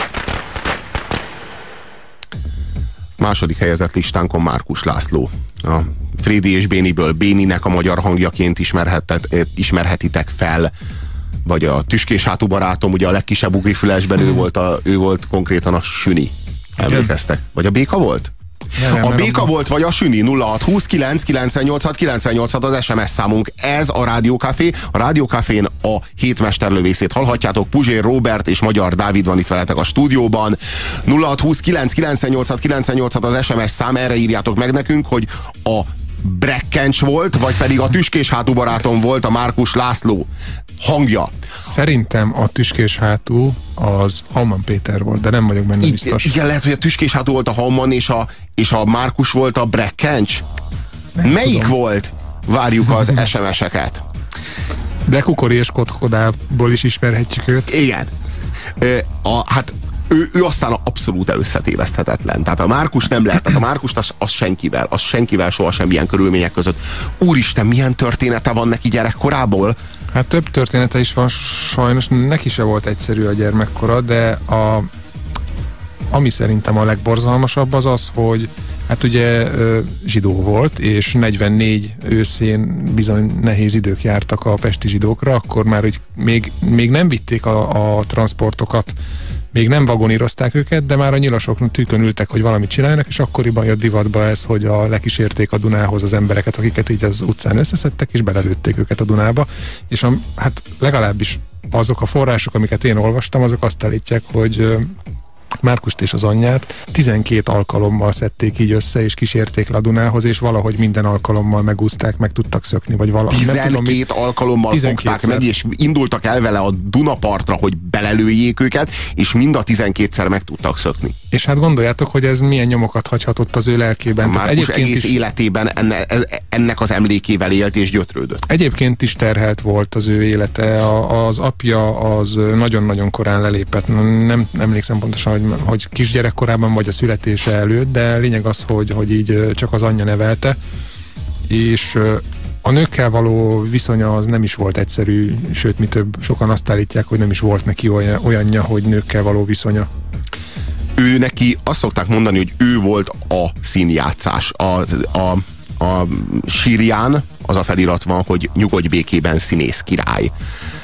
Második helyezett listánkon Márkus László. A Frédi és Béniből Béninek a magyar hangjaként ismerhetitek fel, vagy a Tüskés hátú barátom, ugye a legkisebb ugrifülesben hmm. ő, volt a, ő volt konkrétan a Süni. Emlékeztek? Vagy a Béka volt? Nem, a Béka volt, vagy a Süni. Nulla hat huszonkilenc kilencszáznyolcvanhat kilencszáznyolcvanhat az es em es számunk. Ez a Rádió Café. A Rádió Cafén a hét mesterlövészét hallhatjátok. Puzsér Róbert és Magyar Dávid van itt veletek a stúdióban. Nulla hat huszonkilenc kilencszáznyolcvanhat kilencszáznyolcvanhat az es em es szám. Erre írjátok meg nekünk, hogy a Brekkencs volt, vagy pedig a Tüskés hátú barátom volt a Márkus László hangja. Szerintem a Tüskés hátú az Hauman Péter volt, de nem vagyok benne biztos. Igen, lehet, hogy a Tüskés hátú volt a Hauman, és a, és a Márkus volt a Brekkencs. Melyik tudom. volt? Várjuk az es em es-eket. De Kukori és Kotkodából is ismerhetjük őt. Igen. A, hát ő, ő aztán abszolút összetéveszthetetlen. Tehát a Márkus nem lehet, tehát a Márkust az, az senkivel, az senkivel soha semmilyen körülmények között. Úristen, milyen története van neki gyerekkorából? Hát több története is van sajnos, neki se volt egyszerű a gyermekkora, de a, ami szerintem a legborzalmasabb az az, hogy hát ugye zsidó volt, és negyvennégy őszén bizony nehéz idők jártak a pesti zsidókra, akkor már hogy még, még nem vitték a, a transportokat, még nem vagonírozták őket, de már a nyilasok tűkön ültek, hogy valamit csinálnak, és akkoriban jött divatba ez, hogy a lekísérték a Dunához az embereket, akiket így az utcán összeszedtek, és belelőtték őket a Dunába, és a, hát legalábbis azok a források, amiket én olvastam, azok azt állítják, hogy Márkust és az anyját tizenkét alkalommal szedték így össze, és kísérték le a Dunához, és valahogy minden alkalommal megúzták, meg tudtak szökni, vagy valami. tizenkét tudom, alkalommal fogták meg, és indultak el vele a Dunapartra, hogy belelőjék őket, és mind a tizenkétszer meg tudtak szökni. És hát gondoljátok, hogy ez milyen nyomokat hagyhatott az ő lelkében. Márkus egész is, életében enne, ennek az emlékével élt és gyötrődött. Egyébként is terhelt volt az ő élete. A, az apja az nagyon-nagyon korán lelépett. Nem, nem emlékszem pontosan, hogy hogy kisgyerekkorában vagy a születése előtt, de lényeg az, hogy, hogy így csak az anyja nevelte, és a nőkkel való viszonya az nem is volt egyszerű, sőt, mi több, sokan azt állítják, hogy nem is volt neki olyan, olyanja, hogy nőkkel való viszonya. Ő neki azt szokták mondani, hogy ő volt a színjátszás. A, a, a sírján az a felirat van, hogy nyugodj békében színész király.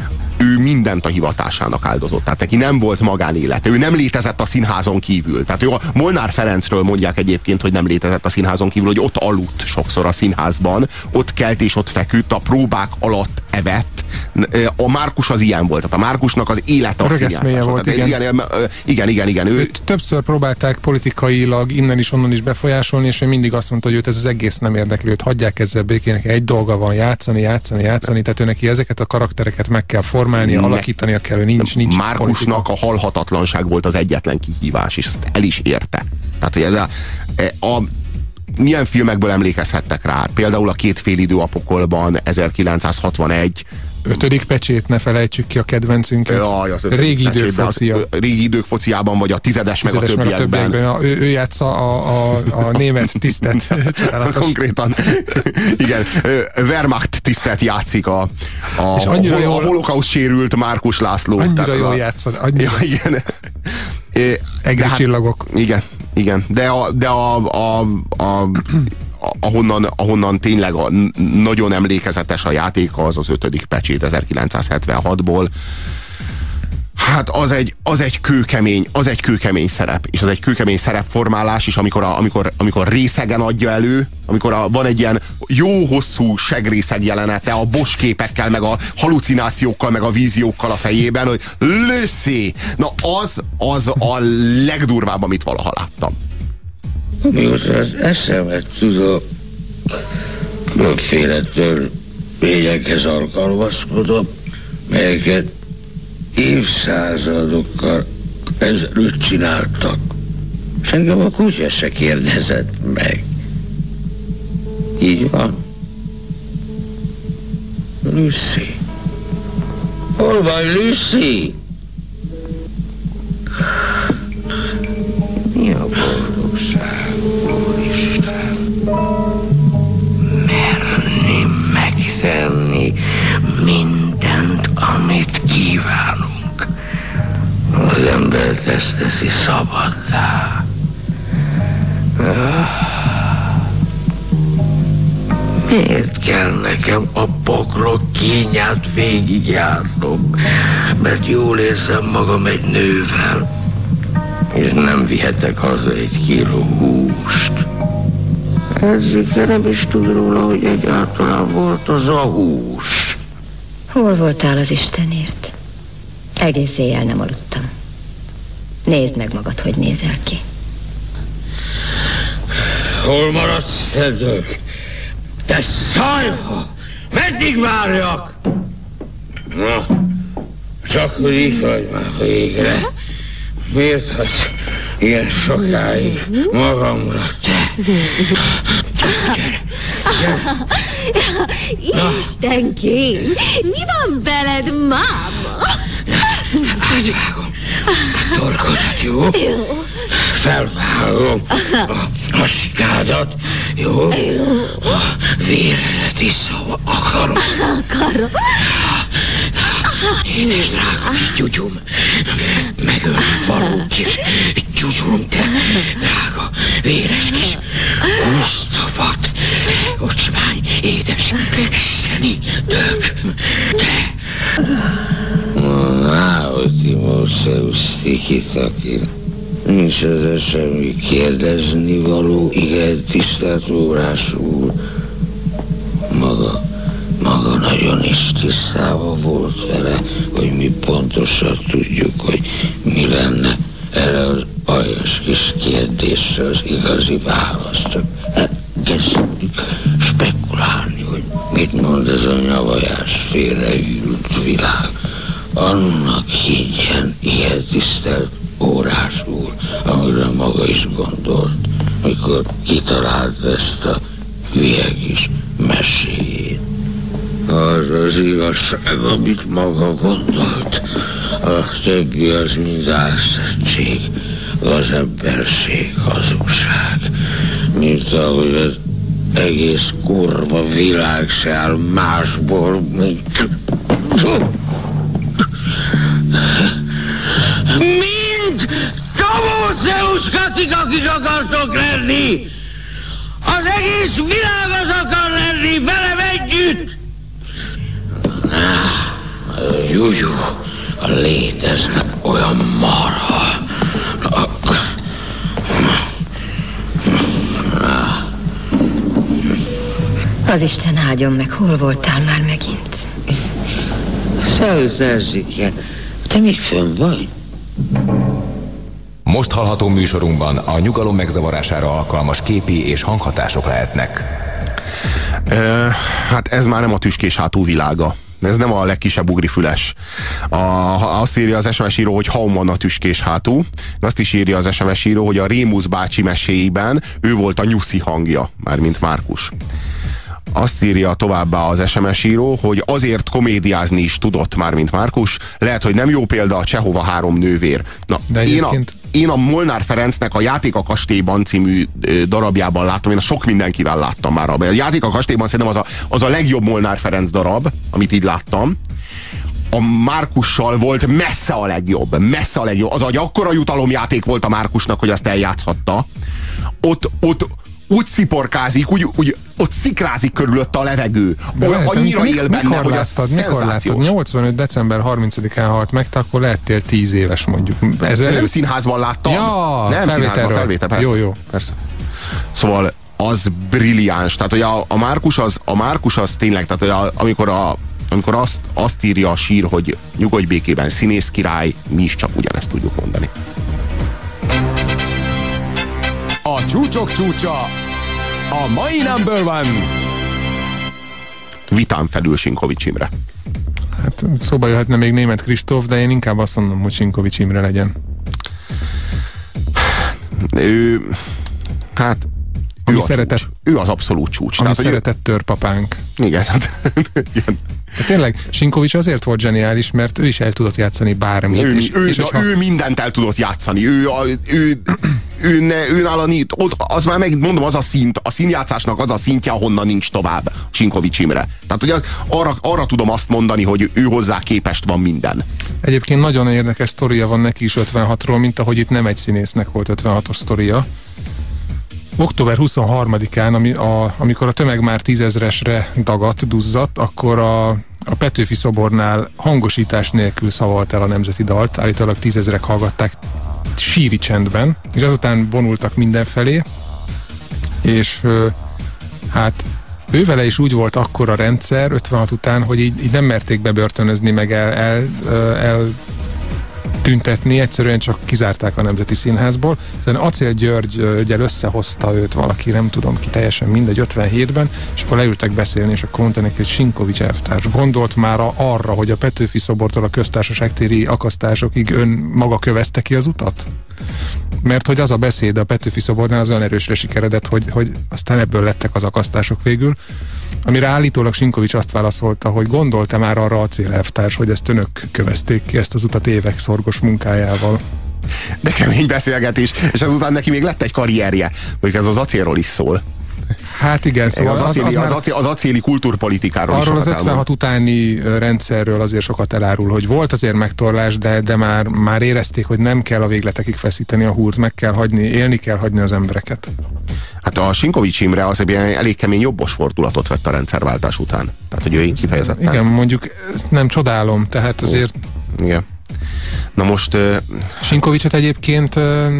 Ő mindent a hivatásának áldozott. Tehát neki nem volt magánélete. Ő nem létezett a színházon kívül. Tehát ő a Molnár Ferencről mondják egyébként, hogy nem létezett a színházon kívül, hogy ott aludt sokszor a színházban, ott kelt és ott feküdt, a próbák alatt evett. A Márkus az ilyen volt. Tehát a Márkusnak az élete a színjátszás volt. Igen. Igen, igen, igen. igen. Ő... Őt többször próbálták politikailag innen is, onnan is befolyásolni, és ő mindig azt mondta, hogy őt ez az egész nem érdekli, őt hagyják ezzel békének. Egy dolga van, játszani, játszani, játszani, tehát ő neki ezeket a karaktereket meg kell formálni, ne, alakítania kell, nincs, nincs Márkusnak politika. A halhatatlanság volt az egyetlen kihívás, és ezt el is érte. Tehát, hogy ez a, a milyen filmekből emlékezhettek rá? Például a Két félidő a pokolban, ezerkilencszázhatvanegy. Ötödik pecsét, ne felejtsük ki a kedvencünket. Jaj, az régi idők focia. Az, régi idők fociában, vagy a tizedes, tizedes meg a többiekben. Meg a többiekben. Ő, ő játsza a, a, a német tisztet. Konkrétan. Igen. Wehrmacht tisztet játszik a, a, a, jól, a holokauszt sérült Márkus László. Annyira tehát jól a, játszod. Annyira. Ja, igen. Egri hát, csillagok. Igen, igen. De a, de a, a, a ahonnan, ahonnan tényleg a, nagyon emlékezetes a játéka, az az ötödik pecsét ezerkilencszázhetvenhatból. Hát az egy, az egy kőkemény, az egy kőkemény szerep, és az egy kőkemény szerepformálás is, amikor, a, amikor, amikor részegen adja elő, amikor a, van egy ilyen jó hosszú segrészeg jelenete a bosképekkel, meg a halucinációkkal, meg a víziókkal a fejében, hogy Lucy! Na az, az a legdurvább, amit valaha láttam. Mióta az eszemet tudom, különféle törvényekhez alkalmazkodom, melyeket évszázadokkal ezelőtt csináltak. És engem a kutya se kérdezett meg. Így van. Lucy. Hol van Lucy? Mi a boldogság, Úristen? Merni megtenni minden ezt teszi szabaddá. Miért kell nekem a poklok kényát végigjárnom? Mert jól érzem magam egy nővel, és nem vihetek haza egy kiló húst. Erzike nem is tud róla, hogy egyáltalán volt az a hús. Hol voltál az Istenért? Egész éjjel nem aludtam. Nézd meg magad, hogy nézel ki. Hol maradsz, Szedők? Te szajha! Meddig várjak? Na, csak hogy itt vagy már végre. Miért hagysz ilyen sokáig magamra, te? Gyere, gyere. Istenkém, mi van veled, máma? Átvágom a torkodat, jó? Jó. Felvágom a haskádat, jó? A véredet iszom akarom. Akarom. Édes drága gyugyum, megölni valók is, gyugyum, te drága, véres kis Musztafat, ocsmány, édes, isteni dög, te. Nához, Timószeusz, Tikitakin, nincs ezzel semmi kérdezni való, igen, tisztelt órás úr. Maga, maga nagyon is tisztában volt vele, hogy mi pontosan tudjuk, hogy mi lenne erre az aljas kis kérdésre az igazi válasz. Csak elkezdjük spekulálni, hogy mit mond ez a nyavajás félreült világ. Annak higgyen, ilyen tisztelt órás úr, amire maga is gondolt, mikor kitalált ezt a hülye kis meséjét. Az az igazság, amit maga gondolt, a többi az mind álszettség, az emberség, hazugság, mint ahogy az egész kurva világ se áll másból, mint... Mind Timószeusz katik, akik akartok lenni! Az egész világ az akar lenni, velem együtt! A gyúgyú, a léteznek olyan marha. Az Isten áldjon meg, hol voltál már megint? Szervusz, Erzsike, te még fönn vagy? Most hallható műsorunkban a nyugalom megzavarására alkalmas képi és hanghatások lehetnek. E, hát ez már nem a tüskés hátú világa. Ez nem a legkisebb ugrifüles. A, azt írja az es em es író, hogy Hauman a tüskés hátú. Azt is írja az es em es író, hogy a Rémusz bácsi meséiben ő volt a nyuszi hangja, mármint Márkus. Azt írja továbbá az es em es író, hogy azért komédiázni is tudott már, mint Márkus. Lehet, hogy nem jó példa a Csehova három nővér. Na, de én, egyébként... a, én a Molnár Ferencnek a Játék a kastélyban című darabjában láttam, én a sok mindenkivel láttam már. A Játék a kastélyban szerintem az a, az a legjobb Molnár Ferenc darab, amit így láttam. A Márkussal volt messze a legjobb, messze a legjobb. Az egy akkora jutalomjáték volt a Márkusnak, hogy azt eljátszhatta. Ott, ott úgy sziporkázik, úgy, úgy ott szikrázik körülötte a levegő. Olyan, annyira mik, él benne, mikor hogy láttad, az mikor láttad? nyolcvanöt december harmincadikán halt meg, te akkor lettél tíz éves mondjuk. Ez nem színházban láttam. Ja, nem színházban, felvétel, persze. Jó, jó. Persze. Szóval az brilliáns. Tehát, hogy a, a Márkus az, a Márkus az tényleg, tehát, hogy a, amikor, a, amikor azt, azt írja a sír, hogy nyugodj békében, színész király, mi is csak ugyanezt tudjuk mondani. A csúcsok csúcsa, a mai number one. Vitán felül Sinkovics Imre. Hát szóba jöhetne még Németh Kristóf, de én inkább azt mondom, hogy Sinkovics Imre legyen. Ő, hát Ami ő, szeretett, csúcs. Ő az abszolút csúcs. Ami Tehát, szeretett törpapánk. Igen. igen. De tényleg, Sinkovics azért volt zseniális, mert ő is el tudott játszani bármit. Ő, és, ő, és na, hogyha... ő mindent el tudott játszani. Ő, a, ő ön, önállani, az már meg mondom, az a szint, a színjátszásnak az a szintje, ahonnan nincs tovább Sinkovics Imre. Tehát, hogy az, arra, arra tudom azt mondani, hogy ő hozzá képest van minden. Egyébként nagyon érdekes sztoria van neki is ötvenhatról, mint ahogy itt nem egy színésznek volt ötvenhatos sztoria. október huszonharmadikán, ami a, amikor a tömeg már tízezresre dagadt, duzzadt, akkor a, a Petőfi szobornál hangosítás nélkül szavalt el a nemzeti dalt, állítólag tízezrek hallgatták síri csendben, és azután vonultak mindenfelé, és hát ővele is úgy volt akkor a rendszer ötvenhat után, hogy így, így nem merték bebörtönözni, meg el, el, el tüntetni, egyszerűen csak kizárták a Nemzeti Színházból. Szóval Acél Györgyel összehozta őt valaki, nem tudom ki, teljesen mindegy, ötvenhétben, és akkor leültek beszélni, és akkor mondta neki, hogy Sinkovics elvtárs gondolt már arra, hogy a Petőfi szobortól a Köztársaság téri akasztásokig ön maga kövezte ki az utat? Mert hogy az a beszéd a Petőfi szobornál az olyan erősre sikeredett, hogy, hogy aztán ebből lettek az akasztások végül. Amire állítólag Sinkovics azt válaszolta, hogy gondolta már arra Acél elvtárs, hogy ezt önök kövezték ki, ezt az utat évek szorgos munkájával. De kemény beszélgetés, és azután neki még lett egy karrierje, mondjuk ez az acélról is szól. Hát igen, szóval az, acéli, az, az, az, acéli, az acéli kultúrpolitikáról arról is az ötvenhat utáni rendszerről azért sokat elárul, hogy volt azért megtorlás, de, de már, már érezték, hogy nem kell a végletekig feszíteni a húrt, meg kell hagyni, élni kell hagyni az embereket. Hát a Sinkovics Imre az egy elég kemény jobbos fordulatot vett a rendszerváltás után. Tehát, hogy ő kifejezetten. Igen, mondjuk nem csodálom, tehát azért... Igen. Na most... Uh... Sinkovicsot egyébként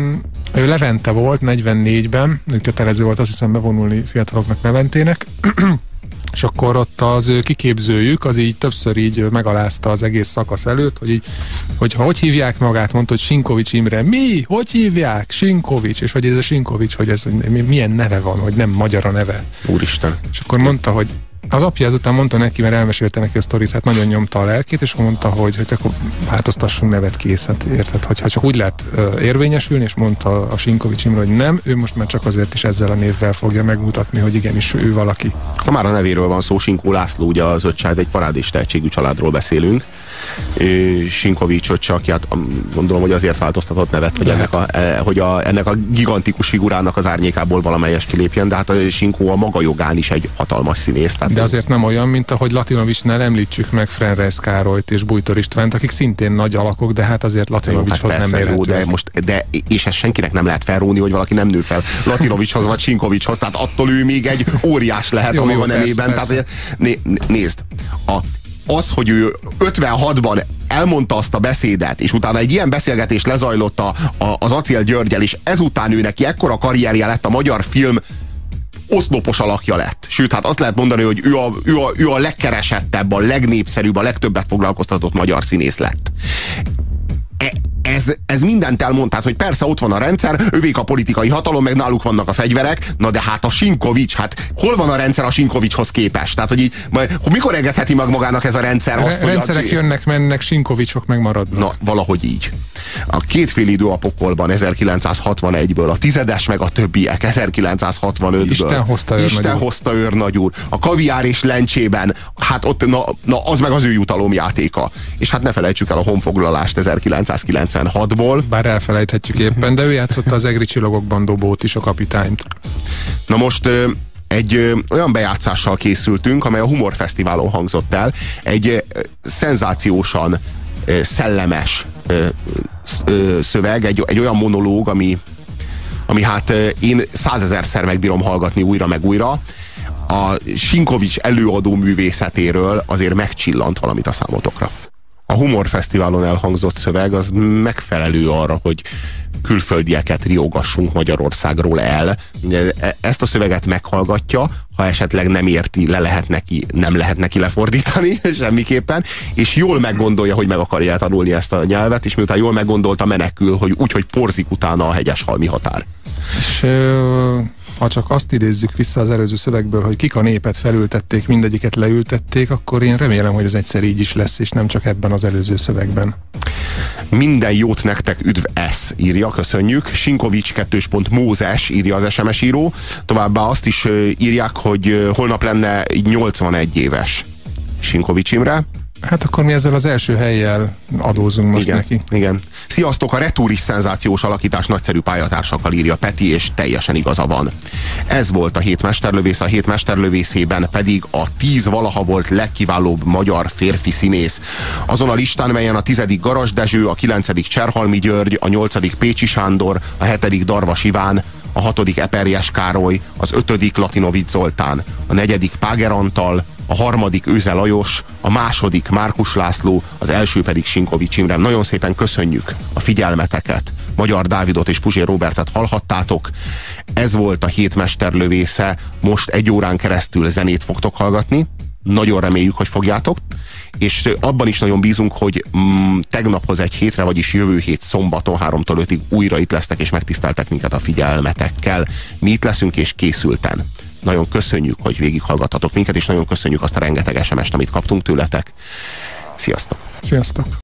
ő Levente volt negyvennégyben, kötelező volt azt hiszem bevonulni fiataloknak Leventének, és akkor ott az ő kiképzőjük, az így többször így megalázta az egész szakasz előtt, hogy így, hogy hogy hívják magát, mondta, hogy Sinkovics Imre. Mi? Hogy hívják? Sinkovics. És hogy ez a Sinkovics, hogy ez milyen neve van, hogy nem magyar a neve. Úristen. És akkor mondta, hogy az apja azután mondta neki, mert elmesélte neki a sztorit, hát nagyon nyomta a lelkét, és akkor mondta, hogy, hogy akkor változtassunk nevet, készet, érted? Hogyha csak úgy lehet uh, érvényesülni, és mondta a Sinkovics Imre, hogy nem, ő most már csak azért is ezzel a névvel fogja megmutatni, hogy igenis ő valaki. Ha már a nevéről van szó, Sinkó László, ugye az öccsád, egy parádés tehetségű családról beszélünk. Sinkovics öccse, aki hát gondolom, hogy azért változtatott nevet, hogy, ennek a, hogy a, ennek a gigantikus figurának az árnyékából valamelyes kilépjen, de hát a Sinkó a maga jogán is egy hatalmas színész. De azért nem olyan, mint ahogy Latinovicsnál említsük meg Frenreis Károlyt és Bújtor Istvánt, akik szintén nagy alakok, de hát azért Latinovicshoz hát nem érhető. De most, de, és ezt senkinek nem lehet felróni, hogy valaki nem nő fel Latinovicshoz vagy Sinkovicshoz, tehát attól ő még egy óriás lehet, jó, ami van nemében. Tehát, né, nézd, a az, hogy ő ötvenhatban elmondta azt a beszédet, és utána egy ilyen beszélgetés lezajlott a, a, az Acél Györgyel, és ezután ő neki ekkora karrierje lett, a magyar film oszlopos alakja lett. Sőt, hát azt lehet mondani, hogy ő a, ő a, ő a legkeresettebb, a legnépszerűbb, a legtöbbet foglalkoztatott magyar színész lett. E, ez, ez mindent elmond, tehát, hogy persze ott van a rendszer, övék a politikai hatalom, meg náluk vannak a fegyverek, na de hát a Sinkovics, hát hol van a rendszer a Sinkovicshoz képest? Tehát, hogy így, majd, mikor engedheti meg magának ez a rendszer? Azt, a rendszerek a... jönnek, mennek, Sinkovicsok megmaradnak. Na, valahogy így. A kétfél idő a pokolban ezerkilencszázhatvanegyből, a tizedes meg a többiek ezerkilencszázhatvanötből. Isten hozta őrnagyúr. Isten hozta őrnagyúr. A Kaviár és Lencsében, hát ott, na, na, az meg az ő jutalomjátéka. És hát ne felejtsük el a honfoglalást ezerkilencszázkilencvenhatból. Bár elfelejthetjük éppen, de ő játszotta az Egri csillagokban Dobót is, a kapitányt. Na most egy ö, olyan bejátszással készültünk, amely a Humorfesztiválon hangzott el. Egy ö, szenzációsan ö, szellemes ö, ö, szöveg, egy, egy olyan monológ, ami, ami hát ö, én százezerszer megbírom hallgatni újra meg újra. A Sinkovics előadó művészetéről azért megcsillant valamit a számotokra. A Humorfesztiválon elhangzott szöveg az megfelelő arra, hogy külföldieket riogassunk Magyarországról el. Ezt a szöveget meghallgatja, ha esetleg nem érti, le lehet neki, nem lehet neki lefordítani semmiképpen, és jól meggondolja, hogy meg akarja tanulni ezt a nyelvet, és miután jól meggondolta, menekül, hogy úgy, hogy porzik utána a hegyeshalmi határ. És ö, ha csak azt idézzük vissza az előző szövegből, hogy kik a népet felültették, mindegyiket leültették, akkor én remélem, hogy ez egyszer így is lesz, és nem csak ebben az előző szövegben. Minden jót nektek, üdv S, írja, köszönjük. Sinkovics kettős pont Mózes, írja az es em es író. Továbbá azt is írják, hogy holnap lenne nyolcvanegy éves Sinkovics Imre. Hát akkor mi ezzel az első helyjel adózunk most igen, neki. Igen. Sziasztok, a Retúr is szenzációs alakítás, nagyszerű pályatársakkal, írja Peti, és teljesen igaza van. Ez volt a hét mesterlövész, a hét mesterlövészében pedig a tíz valaha volt legkiválóbb magyar férfi színész. Azon a listán, melyen a tizedik Garas Dezső, a kilencedik Cserhalmi György, a nyolcadik Pécsi Sándor, a hetedik Darvas Iván, a hatodik Eperjes Károly, az ötödik Latinovics Zoltán, a negyedik Páger Antal, a harmadik Őze Lajos, a második Márkus László, az első pedig Sinkovics Imre. Nagyon szépen köszönjük a figyelmeteket. Magyar Dávidot és Puzsér Róbertet hallhattátok. Ez volt a hét mesterlövésze. Most egy órán keresztül zenét fogtok hallgatni. Nagyon reméljük, hogy fogjátok. És abban is nagyon bízunk, hogy mm, tegnaphoz egy hétre, vagyis jövő hét szombaton háromtól ötig újra itt lesztek, és megtiszteltek minket a figyelmetekkel. Mi itt leszünk, és készülten. Nagyon köszönjük, hogy végighallgattatok minket, és nagyon köszönjük azt a rengeteg es em est, amit kaptunk tőletek. Sziasztok! Sziasztok!